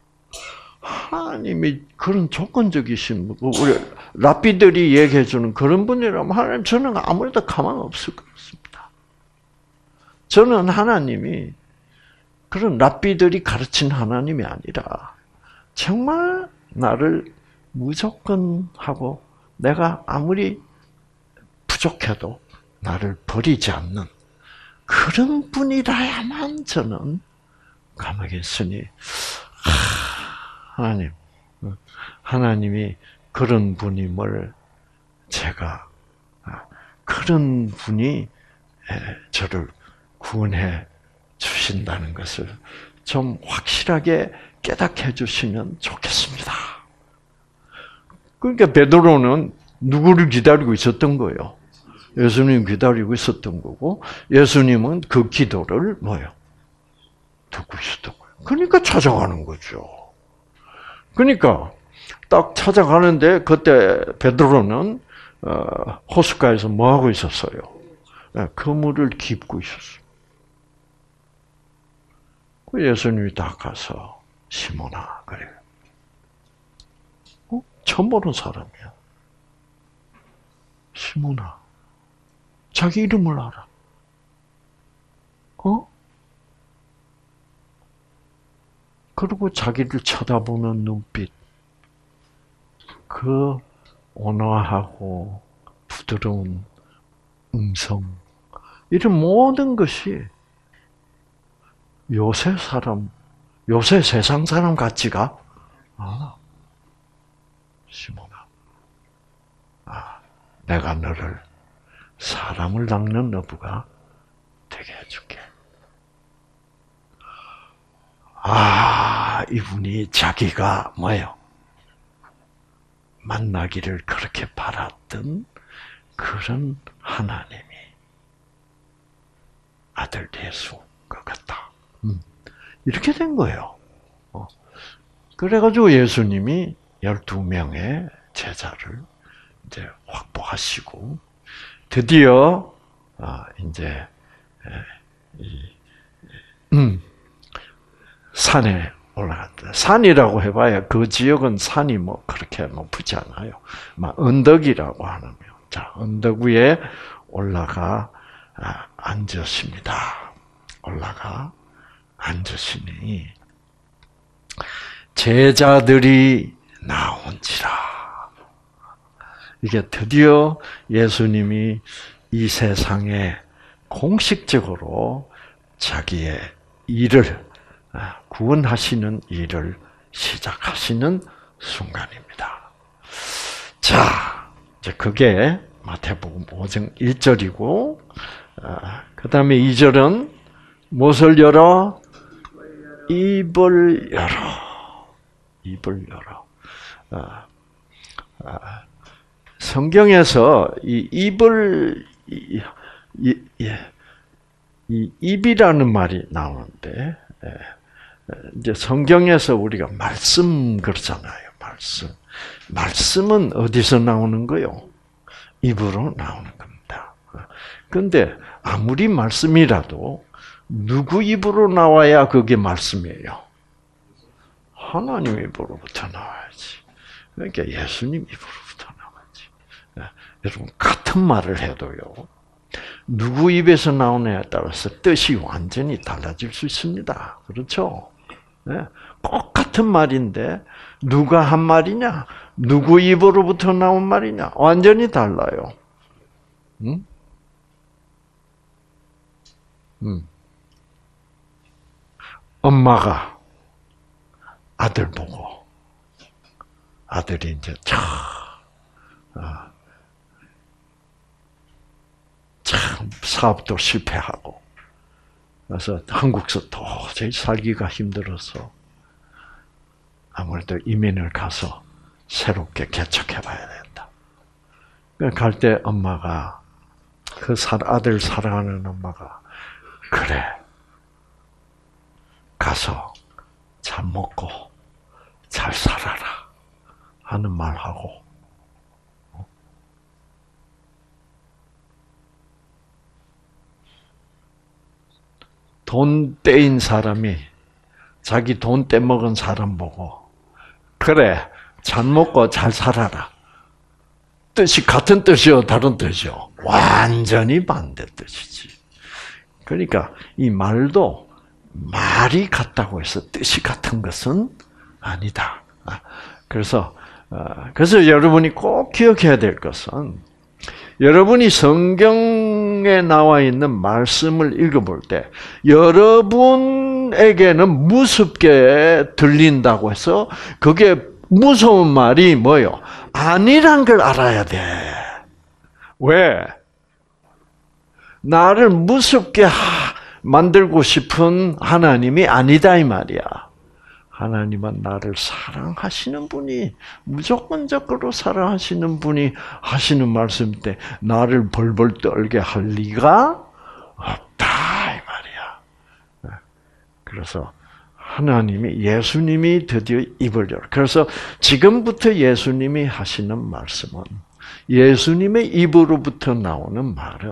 하나님이 그런 조건적이신 우리 랍비들이 얘기해주는 그런 분이라면 하나님 저는 아무래도 가망 없을 것 같습니다. 저는 하나님이 그런 랍비들이 가르친 하나님이 아니라 정말 나를 무조건 하고 내가 아무리 부족해도 나를 버리지 않는 그런 분이라야만 저는 가만히 있으니 하나님, 하나님이 그런 분임을 제가 그런 분이 저를 구원해 주신다는 것을 좀 확실하게 깨닫게 해주시면 좋겠습니다. 그러니까 베드로는 누구를 기다리고 있었던 거예요? 예수님 기다리고 있었던 거고, 예수님은 그 기도를 뭐예요? 듣고 있었던 거예요. 그러니까 찾아가는 거죠. 그러니까 딱 찾아가는데 그때 베드로는 호숫가에서 뭐 하고 있었어요? 그물을 깁고 있었어요. 예수님이 딱 가서 시몬아 그래요. 어? 처음 보는 사람이야. 시몬아, 자기 이름을 알아. 어? 그리고 자기를 쳐다보는 눈빛, 그 온화하고 부드러운 음성, 이런 모든 것이 요새 사람, 요새 세상 사람 같지가 않아. 시몬아, 아, 내가 너를 사람을 낚는 어부가 되게 해줄게. 아, 이분이 자기가 뭐예요? 만나기를 그렇게 바랐던 그런 하나님이 아들 예수인 것 같다. 음. 이렇게 된 거예요. 어. 그래가지고 예수님이 열두 명의 제자를 이제 확보하시고, 드디어, 아, 이제, 이, 음, 산에 올라갔다. 산이라고 해봐야 그 지역은 산이 뭐 그렇게 높지 않아요. 막 언덕이라고 하는 거. 자, 언덕 위에 올라가 아, 앉으십니다. 올라가 앉으시니 제자들이 나온지라. 이게 드디어 예수님이 이 세상에 공식적으로 자기의 일을 구원하시는 일을 시작하시는 순간입니다. 자, 이제 그게 마태복음 오 장 일 절이고, 그 다음에 이 절은 무엇을 열어? 입을 열어. 입을 열어. 성경에서 이 입을, 이, 이, 이 입이라는 말이 나오는데, 이제 성경에서 우리가 말씀 그러잖아요. 말씀. 말씀은 어디서 나오는 거요? 입으로 나오는 겁니다. 그런데 아무리 말씀이라도 누구 입으로 나와야 그게 말씀이에요? 하나님 입으로부터 나와야지. 그러니까 예수님 입으로부터 나와야지. 여러분 같은 말을 해도요. 누구 입에서 나오느냐에 따라서 뜻이 완전히 달라질 수 있습니다. 그렇죠? 네. 꼭 같은 말인데 누가 한 말이냐? 누구 입으로부터 나온 말이냐? 완전히 달라요. 응? 응. 엄마가 아들 보고 아들이 이제 참, 아, 참 사업도 실패하고 그래서 한국에서 도저히 살기가 힘들어서 아무래도 이민을 가서 새롭게 개척해봐야 된다. 갈 때 엄마가 그 아들 사랑하는 엄마가 그래 가서 잘 먹고 잘 살아라 하는 말하고 돈 떼인 사람이 자기 돈 떼먹은 사람 보고 그래 잘 먹고 잘 살아라. 뜻이 같은 뜻이요 다른 뜻이요? 완전히 반대 뜻이지. 그러니까 이 말도 말이 같다고 해서 뜻이 같은 것은 아니다. 그래서 그래서 여러분이 꼭 기억해야 될 것은 여러분이 성경에 나와 있는 말씀을 읽어볼 때 여러분에게는 무섭게 들린다고 해서 그게 무서운 말이 뭐요? 아니란 걸 알아야 돼. 왜? 나를 무섭게 하, 만들고 싶은 하나님이 아니다 이 말이야. 하나님은 나를 사랑하시는 분이, 무조건적으로 사랑하시는 분이 하시는 말씀인데 나를 벌벌 떨게 할 리가 없다 이 말이야. 그래서 하나님이, 예수님이 드디어 입을 열어. 그래서 지금부터 예수님이 하시는 말씀은, 예수님의 입으로부터 나오는 말은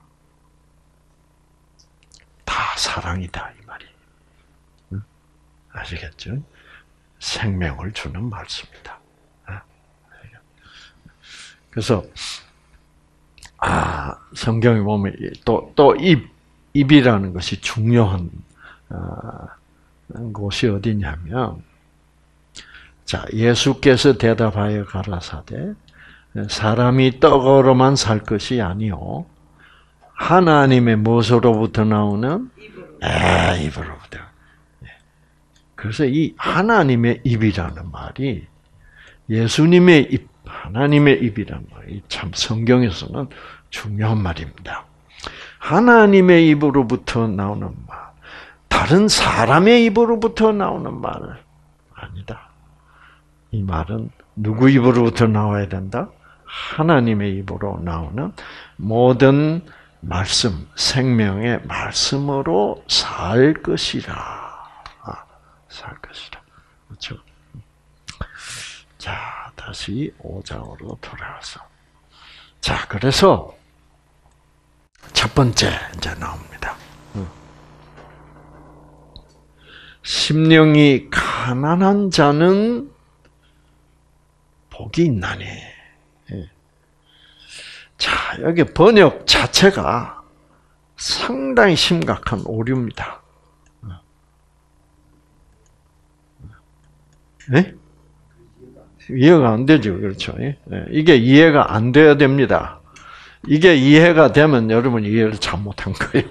다 사랑이다 이 말이. 아시겠죠? 생명을 주는 말씀이다. 그래서 아, 성경에 보면 또 또 입 입이라는 것이 중요한 어, 곳이 어디냐면, 자, 예수께서 대답하여 가라사대 사람이 떡으로만 살 것이 아니요 하나님의 무엇으로부터 나오는 아, 입으로부터. 그래서 이 하나님의 입이라는 말이, 예수님의 입, 하나님의 입이라는 말이 참 성경에서는 중요한 말입니다. 하나님의 입으로부터 나오는 말, 다른 사람의 입으로부터 나오는 말은 아니다. 이 말은 누구 입으로부터 나와야 된다? 하나님의 입으로 나오는 모든 말씀, 생명의 말씀으로 살 것이라. 아, 살 것이라. 그렇죠? 자, 다시 오 장으로 돌아와서. 자, 그래서 첫 번째 이제 나옵니다. 심령이 가난한 자는 복이 있나니. 자, 여기 번역 자체가 상당히 심각한 오류입니다. 네? 이해가 안 되죠, 그렇죠? 이게 이해가 안 돼야 됩니다. 이게 이해가 되면 여러분이 이해를 잘못한 거예요.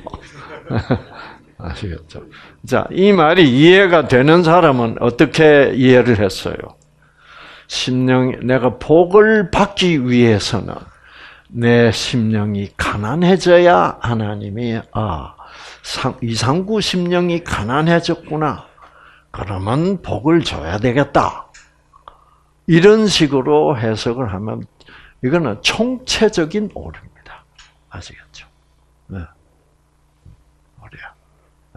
아시겠죠? 자, 이 말이 이해가 되는 사람은 어떻게 이해를 했어요? 심령, 내가 복을 받기 위해서는 내 심령이 가난해져야 하나님이, 아, 이상구 심령이 가난해졌구나. 그러면 복을 줘야 되겠다. 이런 식으로 해석을 하면 이거는 총체적인 오류입니다. 아시겠죠? 네. 오류야. 네.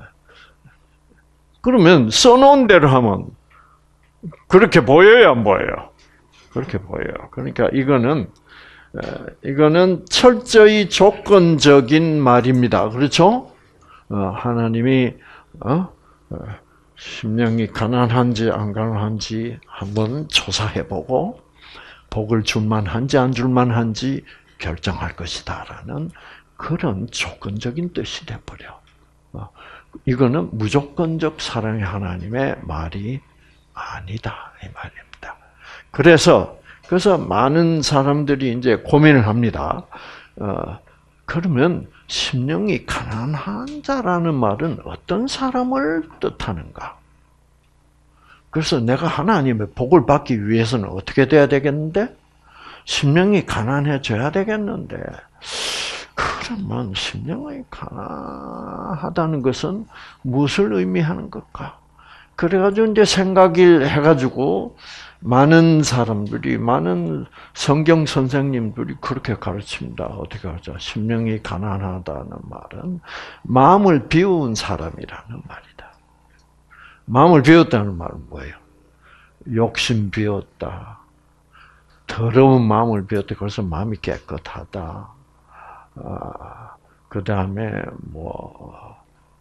그러면 써놓은 대로 하면 그렇게 보여요, 안 보여요? 그렇게 보여요. 그러니까 이거는 이거는 철저히 조건적인 말입니다. 그렇죠? 하나님이 어? 심령이 가난한지 안 가난한지 한번 조사해보고 복을 줄만한지 안 줄만한지 결정할 것이다라는 그런 조건적인 뜻이 돼버려. 이거는 무조건적 사랑의 하나님의 말이 아니다 이 말입니다. 그래서 그래서 많은 사람들이 이제 고민을 합니다. 어, 그러면 심령이 가난한 자라는 말은 어떤 사람을 뜻하는가? 그래서 내가 하나님의 복을 받기 위해서는 어떻게 돼야 되겠는데? 심령이 가난해져야 되겠는데, 그러면 심령이 가난하다는 것은 무엇을 의미하는 걸까? 그래가지고 이제 생각을 해가지고 많은 사람들이, 많은 성경 선생님들이 그렇게 가르칩니다. 어떻게 하자? 심령이 가난하다는 말은 마음을 비운 사람이라는 말이다. 마음을 비웠다는 말은 뭐예요? 욕심 비웠다. 더러운 마음을 비웠다. 그래서 마음이 깨끗하다. 아, 그 다음에 뭐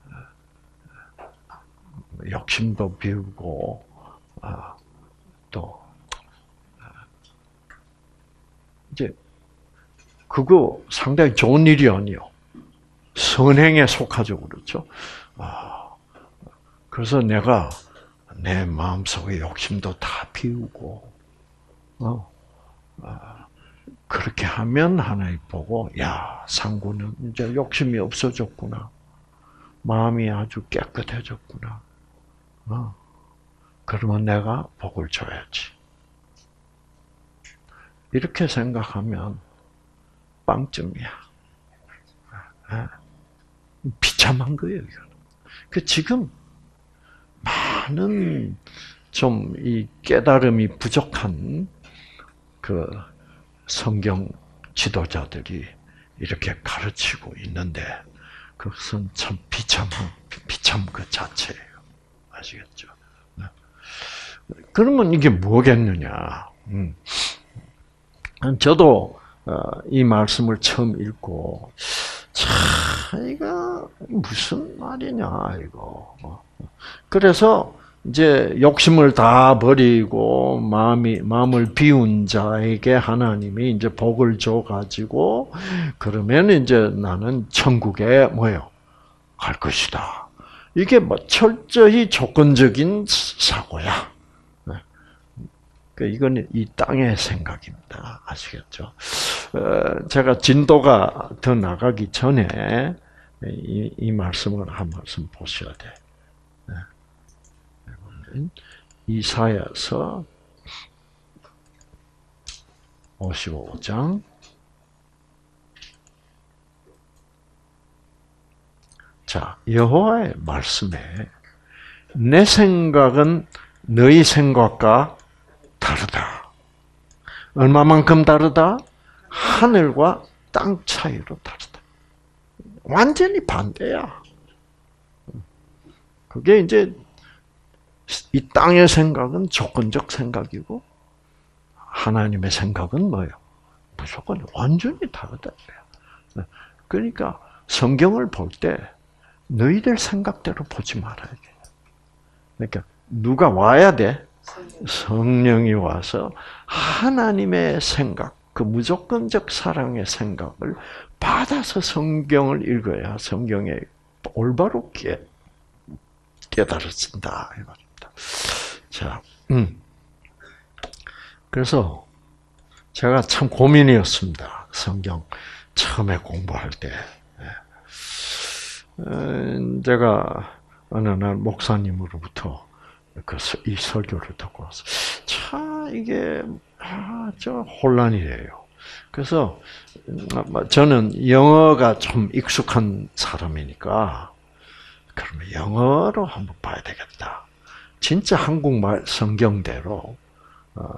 욕심도 비우고, 아, 또 이제 그거 상당히 좋은 일이 아니요. 선행에 속하죠, 그렇죠? 아, 그래서 내가 내 마음속에 욕심도 다 비우고, 어, 아, 그렇게 하면 하나님 보고, 야, 상구는 이제 욕심이 없어졌구나. 마음이 아주 깨끗해졌구나. 어, 그러면 내가 복을 줘야지. 이렇게 생각하면 빵점이야. 비참해. 비참한 거예요. 그 지금 많은 좀 이 깨달음이 부족한 그 성경 지도자들이 이렇게 가르치고 있는데 그것은 참 비참한 비참 그 자체예요. 아시겠죠? 그러면 이게 뭐겠느냐? 음. 저도 이 말씀을 처음 읽고 참 이거 무슨 말이냐 이거. 그래서 이제 욕심을 다 버리고 마음이 마음을 비운 자에게 하나님이 이제 복을 줘 가지고 그러면 이제 나는 천국에 뭐요? 갈 것이다. 이게 뭐 철저히 조건적인 사고야. 이건 이 땅의 생각입니다. 아시겠죠? 제가 진도가 더 나가기 전에 이, 이 말씀을 한 말씀 보셔야 돼. 이사야서 오십오 장 자, 여호와의 말씀에 내 생각은 너희 생각과 다르다. 얼마만큼 다르다? 하늘과 땅 차이로 다르다. 완전히 반대야. 그게 이제 이 땅의 생각은 조건적 생각이고 하나님의 생각은 뭐예요? 무조건 완전히 다르다. 그러니까 성경을 볼 때 너희들 생각대로 보지 말아야 돼. 그러니까 누가 와야 돼? 성령이 와서 하나님의 생각, 그 무조건적 사랑의 생각을 받아서 성경을 읽어야 성경에 올바로 깨달아진다 이 말입니다. 자, 음. 그래서 제가 참 고민이었습니다. 성경 처음에 공부할 때. 제가 어느 날 목사님으로부터 그 이 설교를 듣고 와서 참 이게 아, 저 혼란이에요. 그래서 저는 영어가 좀 익숙한 사람이니까 그러면 영어로 한번 봐야 되겠다. 진짜 한국말 성경대로 어,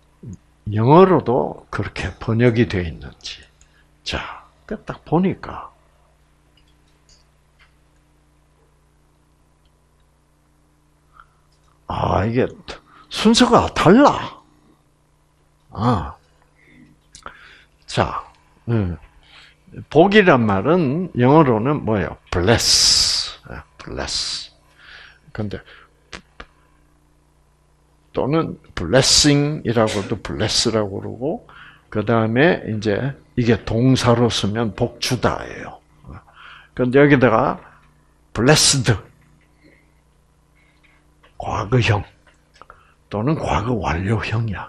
영어로도 그렇게 번역이 되어 있는지. 자, 딱 보니까 아, 이게 순서가 달라. 아. 자, 음. 복이란 말은 영어로는 뭐예요? bless. bless. 근데 또는 blessing이라고도 bless라고 그러고 그다음에 이제 이게 동사로 쓰면 복 주다예요. 근데 여기다가 blessed 과거형 또는 과거 완료형이야.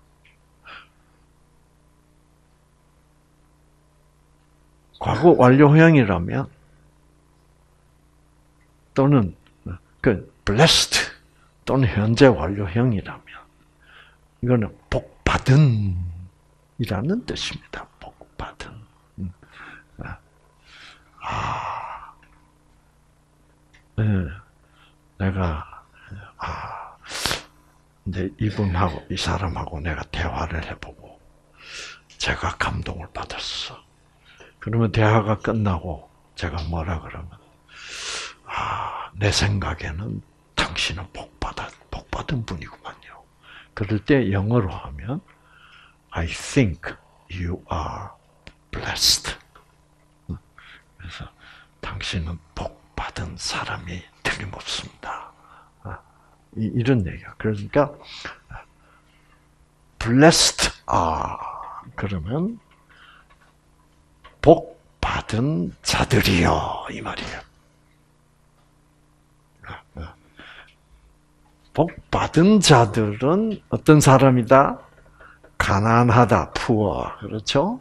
과거 완료형이라면 또는 그 blessed 또는 현재 완료형이라면 이거는 복 받은 이라는 뜻입니다. 복 받은. 아, 네, 내가 아, 이제 이분하고 이 사람하고 내가 대화를 해보고 제가 감동을 받았어. 그러면 대화가 끝나고 제가 뭐라 그러면 아, 내 생각에는 당신은 복 받아 복 받은 분이구만요. 그럴 때 영어로 하면 I think you are blessed. 그래서 당신은 복 받은 사람이 틀림없습니다. 이런 얘기야. 그러니까 blessed are 그러면 복 받은 자들이요 이 말이에요. 복 받은 자들은 어떤 사람이다? 가난하다, poor. 그렇죠?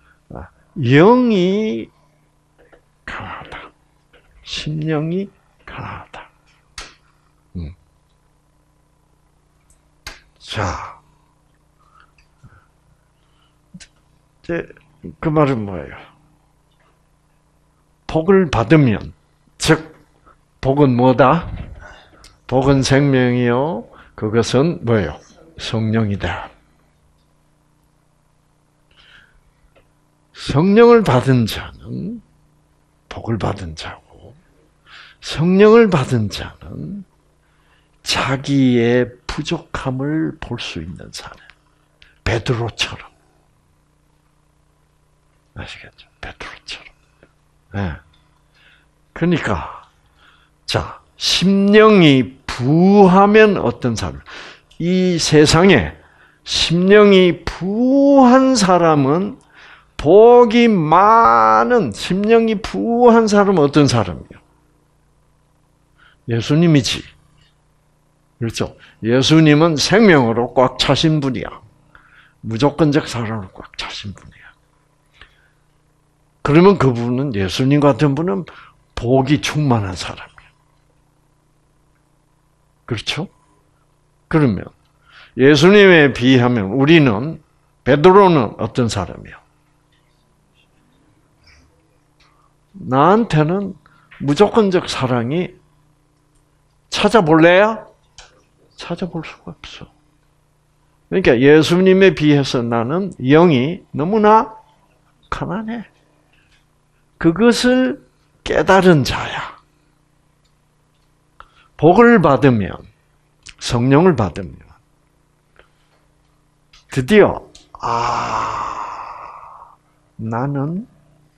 영이 강하다. 심령이 강하다. 음. 자, 이제 그 말은 뭐예요? 복을 받으면 복은 뭐다? 복은 생명이요. 그것은 뭐예요? 성령이다. 성령을 받은 자는 복을 받은 자고, 성령을 받은 자는 자기의 부족함을 볼 수 있는 사람. 베드로처럼. 아시겠죠? 베드로처럼. 네. 그러니까, 자, 심령이 부하면 어떤 사람? 이 세상에 심령이 부한 사람은 복이 많은, 심령이 부한 사람은 어떤 사람이요? 예수님이지. 그렇죠? 예수님은 생명으로 꽉 차신 분이야. 무조건적 사랑으로 꽉 차신 분이야. 그러면 그분은, 예수님 같은 분은 복이 충만한 사람이야. 그렇죠? 그러면 예수님에 비하면 우리는, 베드로는 어떤 사람이야? 나한테는 무조건적 사랑이 찾아볼래야? 찾아볼 수가 없어. 그러니까 예수님에 비해서 나는 영이 너무나 가난해. 그것을 깨달은 자야. 복을 받으면, 성령을 받으면 드디어 아, 나는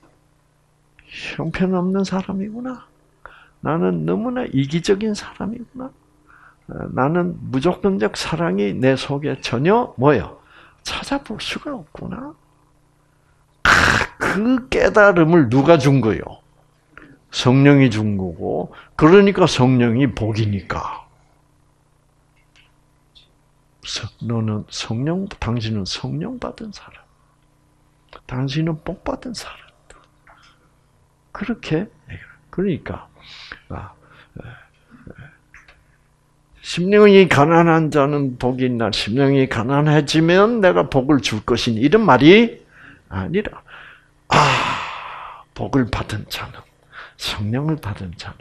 형편없는 사람이구나. 나는 너무나 이기적인 사람이구나. 나는 무조건적 사랑이 내 속에 전혀 뭐요? 찾아볼 수가 없구나. 그 깨달음을 누가 준 거요? 성령이 준 거고, 그러니까 성령이 복이니까. 너는 성령, 당신은 성령 받은 사람. 당신은 복 받은 사람. 그렇게, 그러니까, 심령이 가난한 자는 복이 있나, 심령이 가난해지면 내가 복을 줄 것이니, 이런 말이 아니라, 아, 복을 받은 자는, 성령을 받은 자는,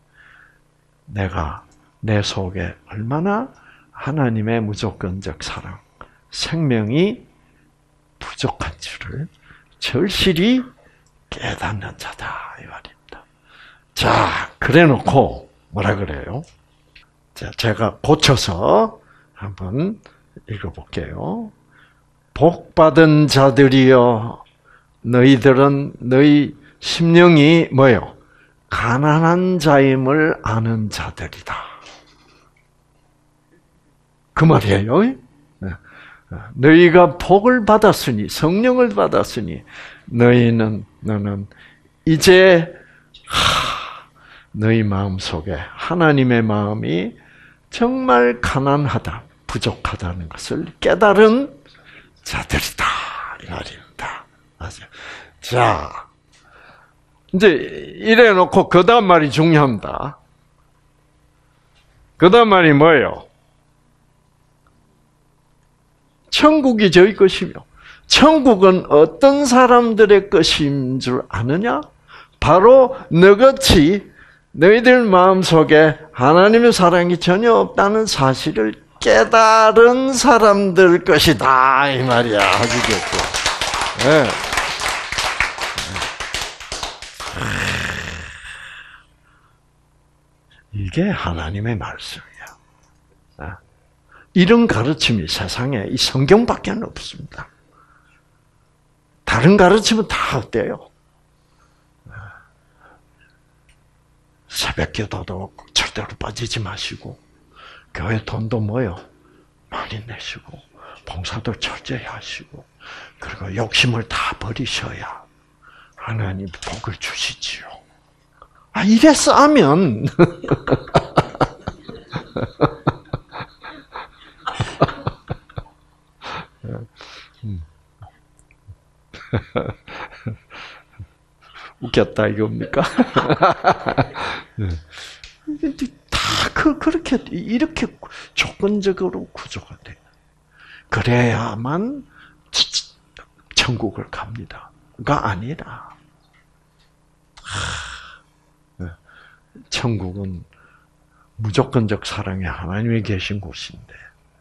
내가 내 속에 얼마나 하나님의 무조건적 사랑, 생명이 부족한지를 절실히 깨닫는 자다, 이 말입니다. 자, 그래 놓고, 뭐라 그래요? 자, 제가 고쳐서 한번 읽어볼게요. 복 받은 자들이여, 너희들은 너희 심령이 뭐요? 가난한 자임을 아는 자들이다. 그 말이에요. 너희가 복을 받았으니, 성령을 받았으니, 너희는, 너는 이제 하, 너희 마음 속에 하나님의 마음이 정말 가난하다, 부족하다는 것을 깨달은 자들이다, 이 말입니다. 맞아요. 자, 이제 이래 놓고 그 다음 말이 중요합니다. 그 다음 말이 뭐예요? 천국이 저희 것이며, 천국은 어떤 사람들의 것인 줄 아느냐? 바로 너같이 너희들 마음속에 하나님의 사랑이 전혀 없다는 사실을 깨달은 사람들 것이다, 이 말이야. 아시겠죠? 네. 이게 하나님의 말씀이야. 이런 가르침이 세상에 이 성경밖에 없습니다. 다른 가르침은 다 어때요? 새벽 기도도 절대로 빠지지 마시고, 교회 돈도 뭐요? 많이 내시고, 봉사도 철저히 하시고, 그리고 욕심을 다 버리셔야 하나님 복을 주시지요. 아, 이래 싸면 웃겼다 이겁니까? 다 그, 그렇게, 이렇게 조건적으로 구조가 돼요. 그래야만 천국을 갑니다.가 아니라, 천국은 무조건적 사랑의 하나님이 계신 곳인데,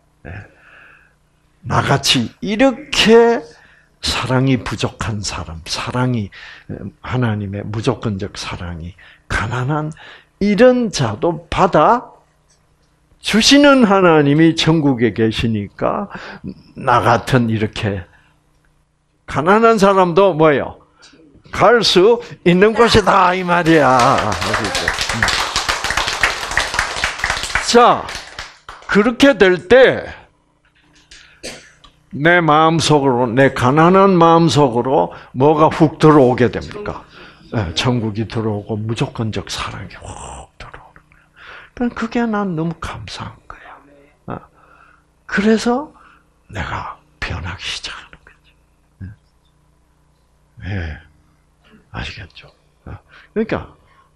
나같이 이렇게 사랑이 부족한 사람, 사랑이, 하나님의 무조건적 사랑이 가난한 이런 자도 받아 주시는 하나님이 천국에 계시니까, 나 같은 이렇게 가난한 사람도 뭐예요? 갈 수 있는 곳이다, 이 말이야. 자, 그렇게 될 때, 내 마음속으로, 내 가난한 마음속으로 뭐가 훅 들어오게 됩니까? 네, 천국이 들어오고 무조건적 사랑이 훅 들어오는 거야. 그게 난 너무 감사한 거야. 그래서 내가 변하기 시작하는 거지. 네. 아시겠죠? 그러니까,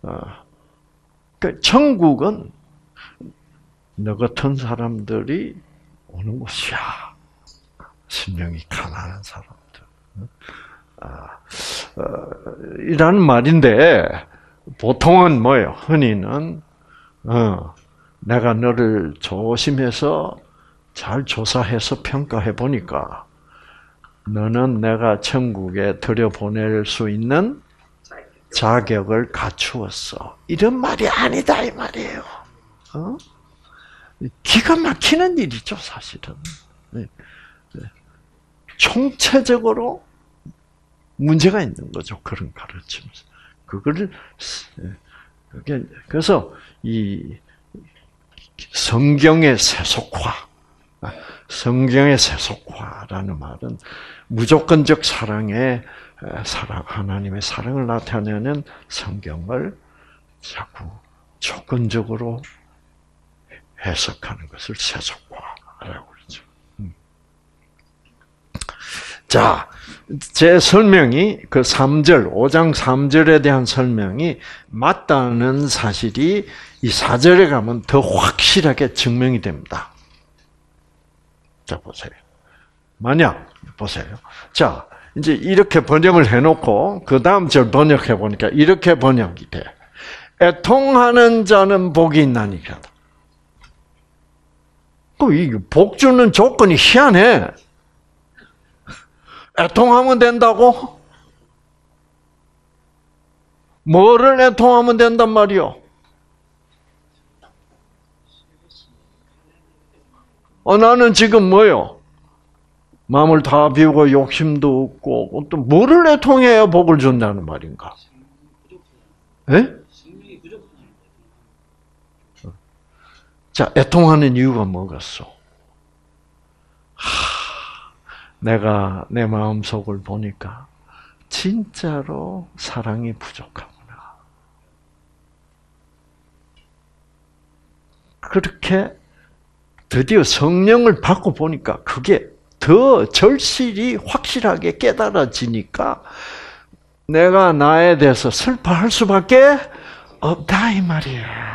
천국은 너 같은 사람들이 오는 곳이야. 심령이 가난한 사람들. 아, 어, 이라는 말인데, 보통은 뭐예요? 흔히는, 어, 내가 너를 조심해서 잘 조사해서 평가해 보니까, 너는 내가 천국에 들여보낼 수 있는 자격을 갖추었어. 이런 말이 아니다, 이 말이에요. 어? 기가 막히는 일이죠, 사실은. 총체적으로 문제가 있는 거죠, 그런 가르침. 그거를, 그게, 그래서 이 성경의 세속화, 성경의 세속화라는 말은 무조건적 사랑의 사랑, 하나님의 사랑을 나타내는 성경을 자꾸 조건적으로 해석하는 것을 세속화라고 그러죠. 자, 제 설명이 그 삼 절, 오 장 삼 절에 대한 설명이 맞다는 사실이 이 사 절에 가면 더 확실하게 증명이 됩니다. 자, 보세요. 만약, 보세요. 자, 이제 이렇게 번역을 해놓고, 그 다음 절 번역해 보니까 이렇게 번역이 돼. 애통하는 자는 복이 있나니까. 이 복 주는 조건이 희한해. 애통하면 된다고? 뭐를 애통하면 된단 말이요? 어, 나는 지금 뭐요? 마음을 다 비우고 욕심도 없고, 또 뭐를 애통해야 복을 준다는 말인가? 예? 자, 애통하는 이유가 뭐겠어? 하, 내가 내 마음속을 보니까 진짜로 사랑이 부족하구나. 그렇게 드디어 성령을 받고 보니까 그게 더 절실히 확실하게 깨달아지니까 내가 나에 대해서 슬퍼할 수밖에 없다, 이 말이야.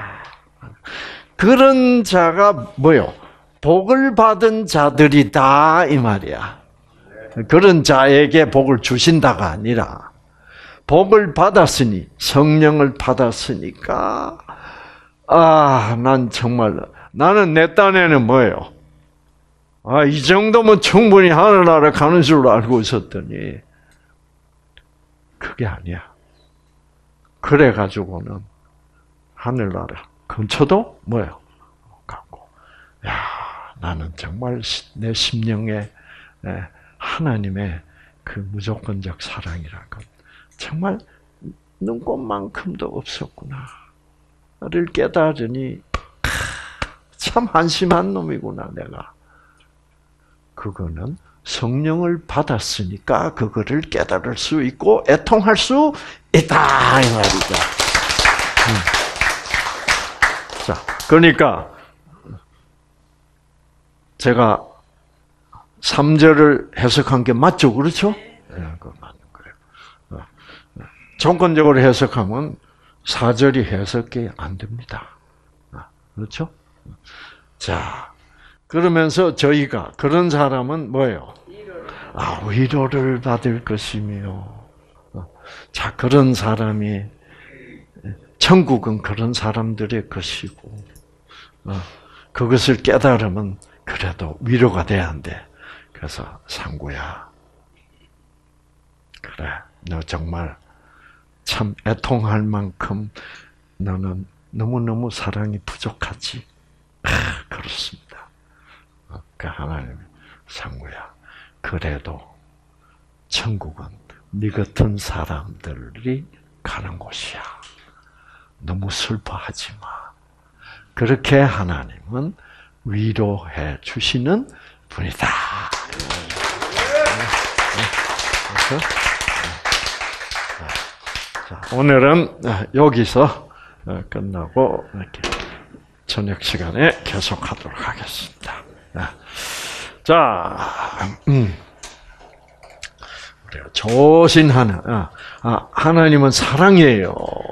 그런 자가 뭐요? 복을 받은 자들이다, 이 말이야. 그런 자에게 복을 주신다가 아니라 복을 받았으니, 성령을 받았으니까, 아, 난 정말, 나는 내 딴에는 뭐예요? 아, 이 정도면 충분히 하늘나라 가는 줄 알고 있었더니, 그게 아니야. 그래가지고는 하늘나라 근처도 뭐예요? 가고, 야, 나는 정말 내 심령에 하나님의 그 무조건적 사랑이라는 건 정말 눈꽃만큼도 없었구나. 를 깨달으니 참 한심한 놈이구나, 내가. 그거는 성령을 받았으니까 그거를 깨달을 수 있고 애통할 수 있다, 이 말이죠. 음. 자, 그러니까 제가 삼 절을 해석한 게 맞죠? 그렇죠? 네, 그거 맞는 거예요. 조건적으로 해석하면 사 절이 해석이 안 됩니다. 그렇죠? 자, 그러면서 저희가 그런 사람은 뭐예요? 아, 위로를 받을 것이며, 자, 그런 사람이 천국은 그런 사람들의 것이고, 어, 그것을 깨달으면 그래도 위로가 돼야 한대. 그래서 상구야, 그래, 너 정말 참 애통할 만큼 너는 너무너무 사랑이 부족하지. 아, 그렇습니다. 그 하나님이 상구야, 그래도 천국은 네 같은 사람들이 가는 곳이야. 너무 슬퍼하지 마. 그렇게 하나님은 위로해 주시는 분이다. 오늘은 여기서 끝나고 이렇게 저녁 시간에 계속하도록 하겠습니다. 자, 음. 우리가 조신하는 아, 하나님은 사랑이에요.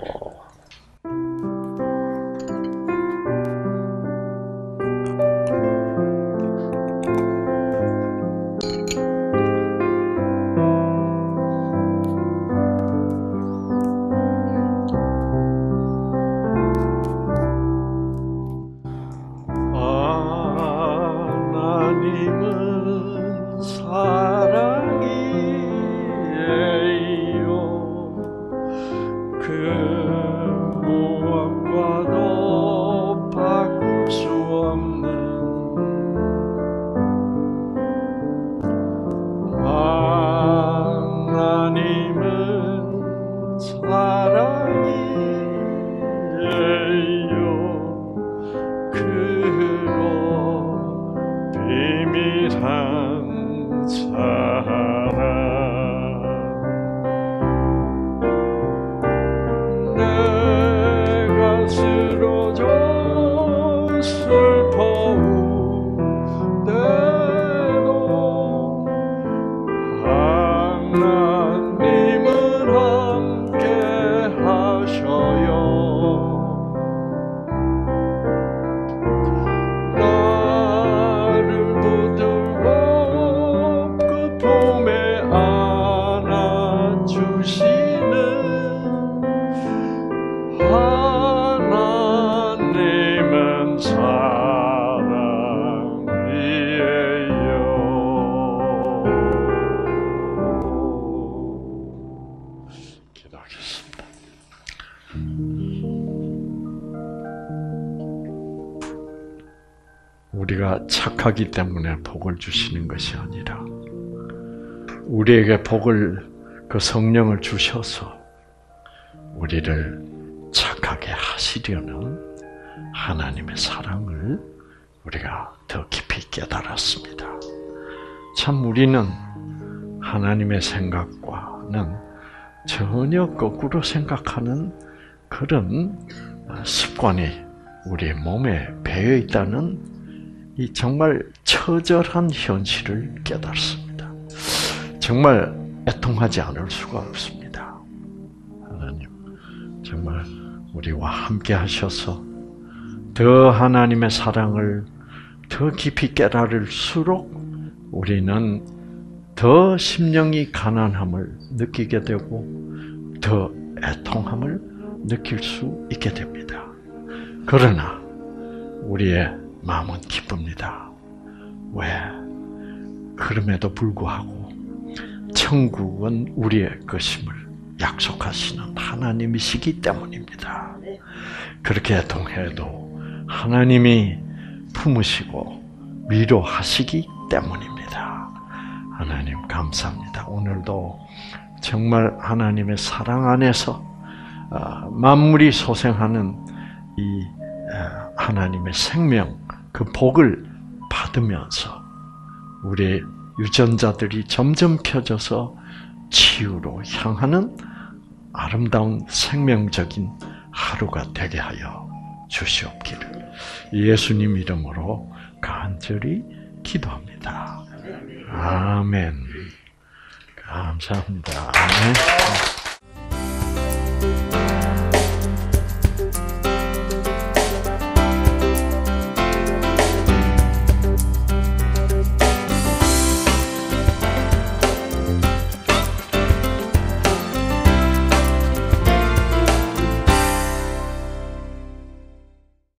우리가 착하기 때문에 복을 주시는 것이 아니라 우리에게 복을, 그 성령을 주셔서 우리를 착하게 하시려는 하나님의 사랑을 우리가 더 깊이 깨달았습니다. 참 우리는 하나님의 생각과는 전혀 거꾸로 생각하는 그런 습관이 우리의 몸에 배어 있다는 이 정말 처절한 현실을 깨달습니다. 정말 애통하지 않을 수가 없습니다. 하나님, 정말 우리와 함께 하셔서 더 하나님의 사랑을 더 깊이 깨달을수록 우리는 더 심령이 가난함을 느끼게 되고 더 애통함을 느낄 수 있게 됩니다. 그러나 우리의 마음은 기쁩니다. 왜? 그럼에도 불구하고 천국은 우리의 것임을 약속하시는 하나님이시기 때문입니다. 그렇게 해도 하나님이 품으시고 위로하시기 때문입니다. 하나님 감사합니다. 오늘도 정말 하나님의 사랑 안에서 만물이 소생하는 이 하나님의 생명, 그 복을 받으면서 우리 유전자들이 점점 켜져서 치유로 향하는 아름다운 생명적인 하루가 되게 하여 주시옵기를 예수님 이름으로 간절히 기도합니다. 아멘. 감사합니다. 아멘.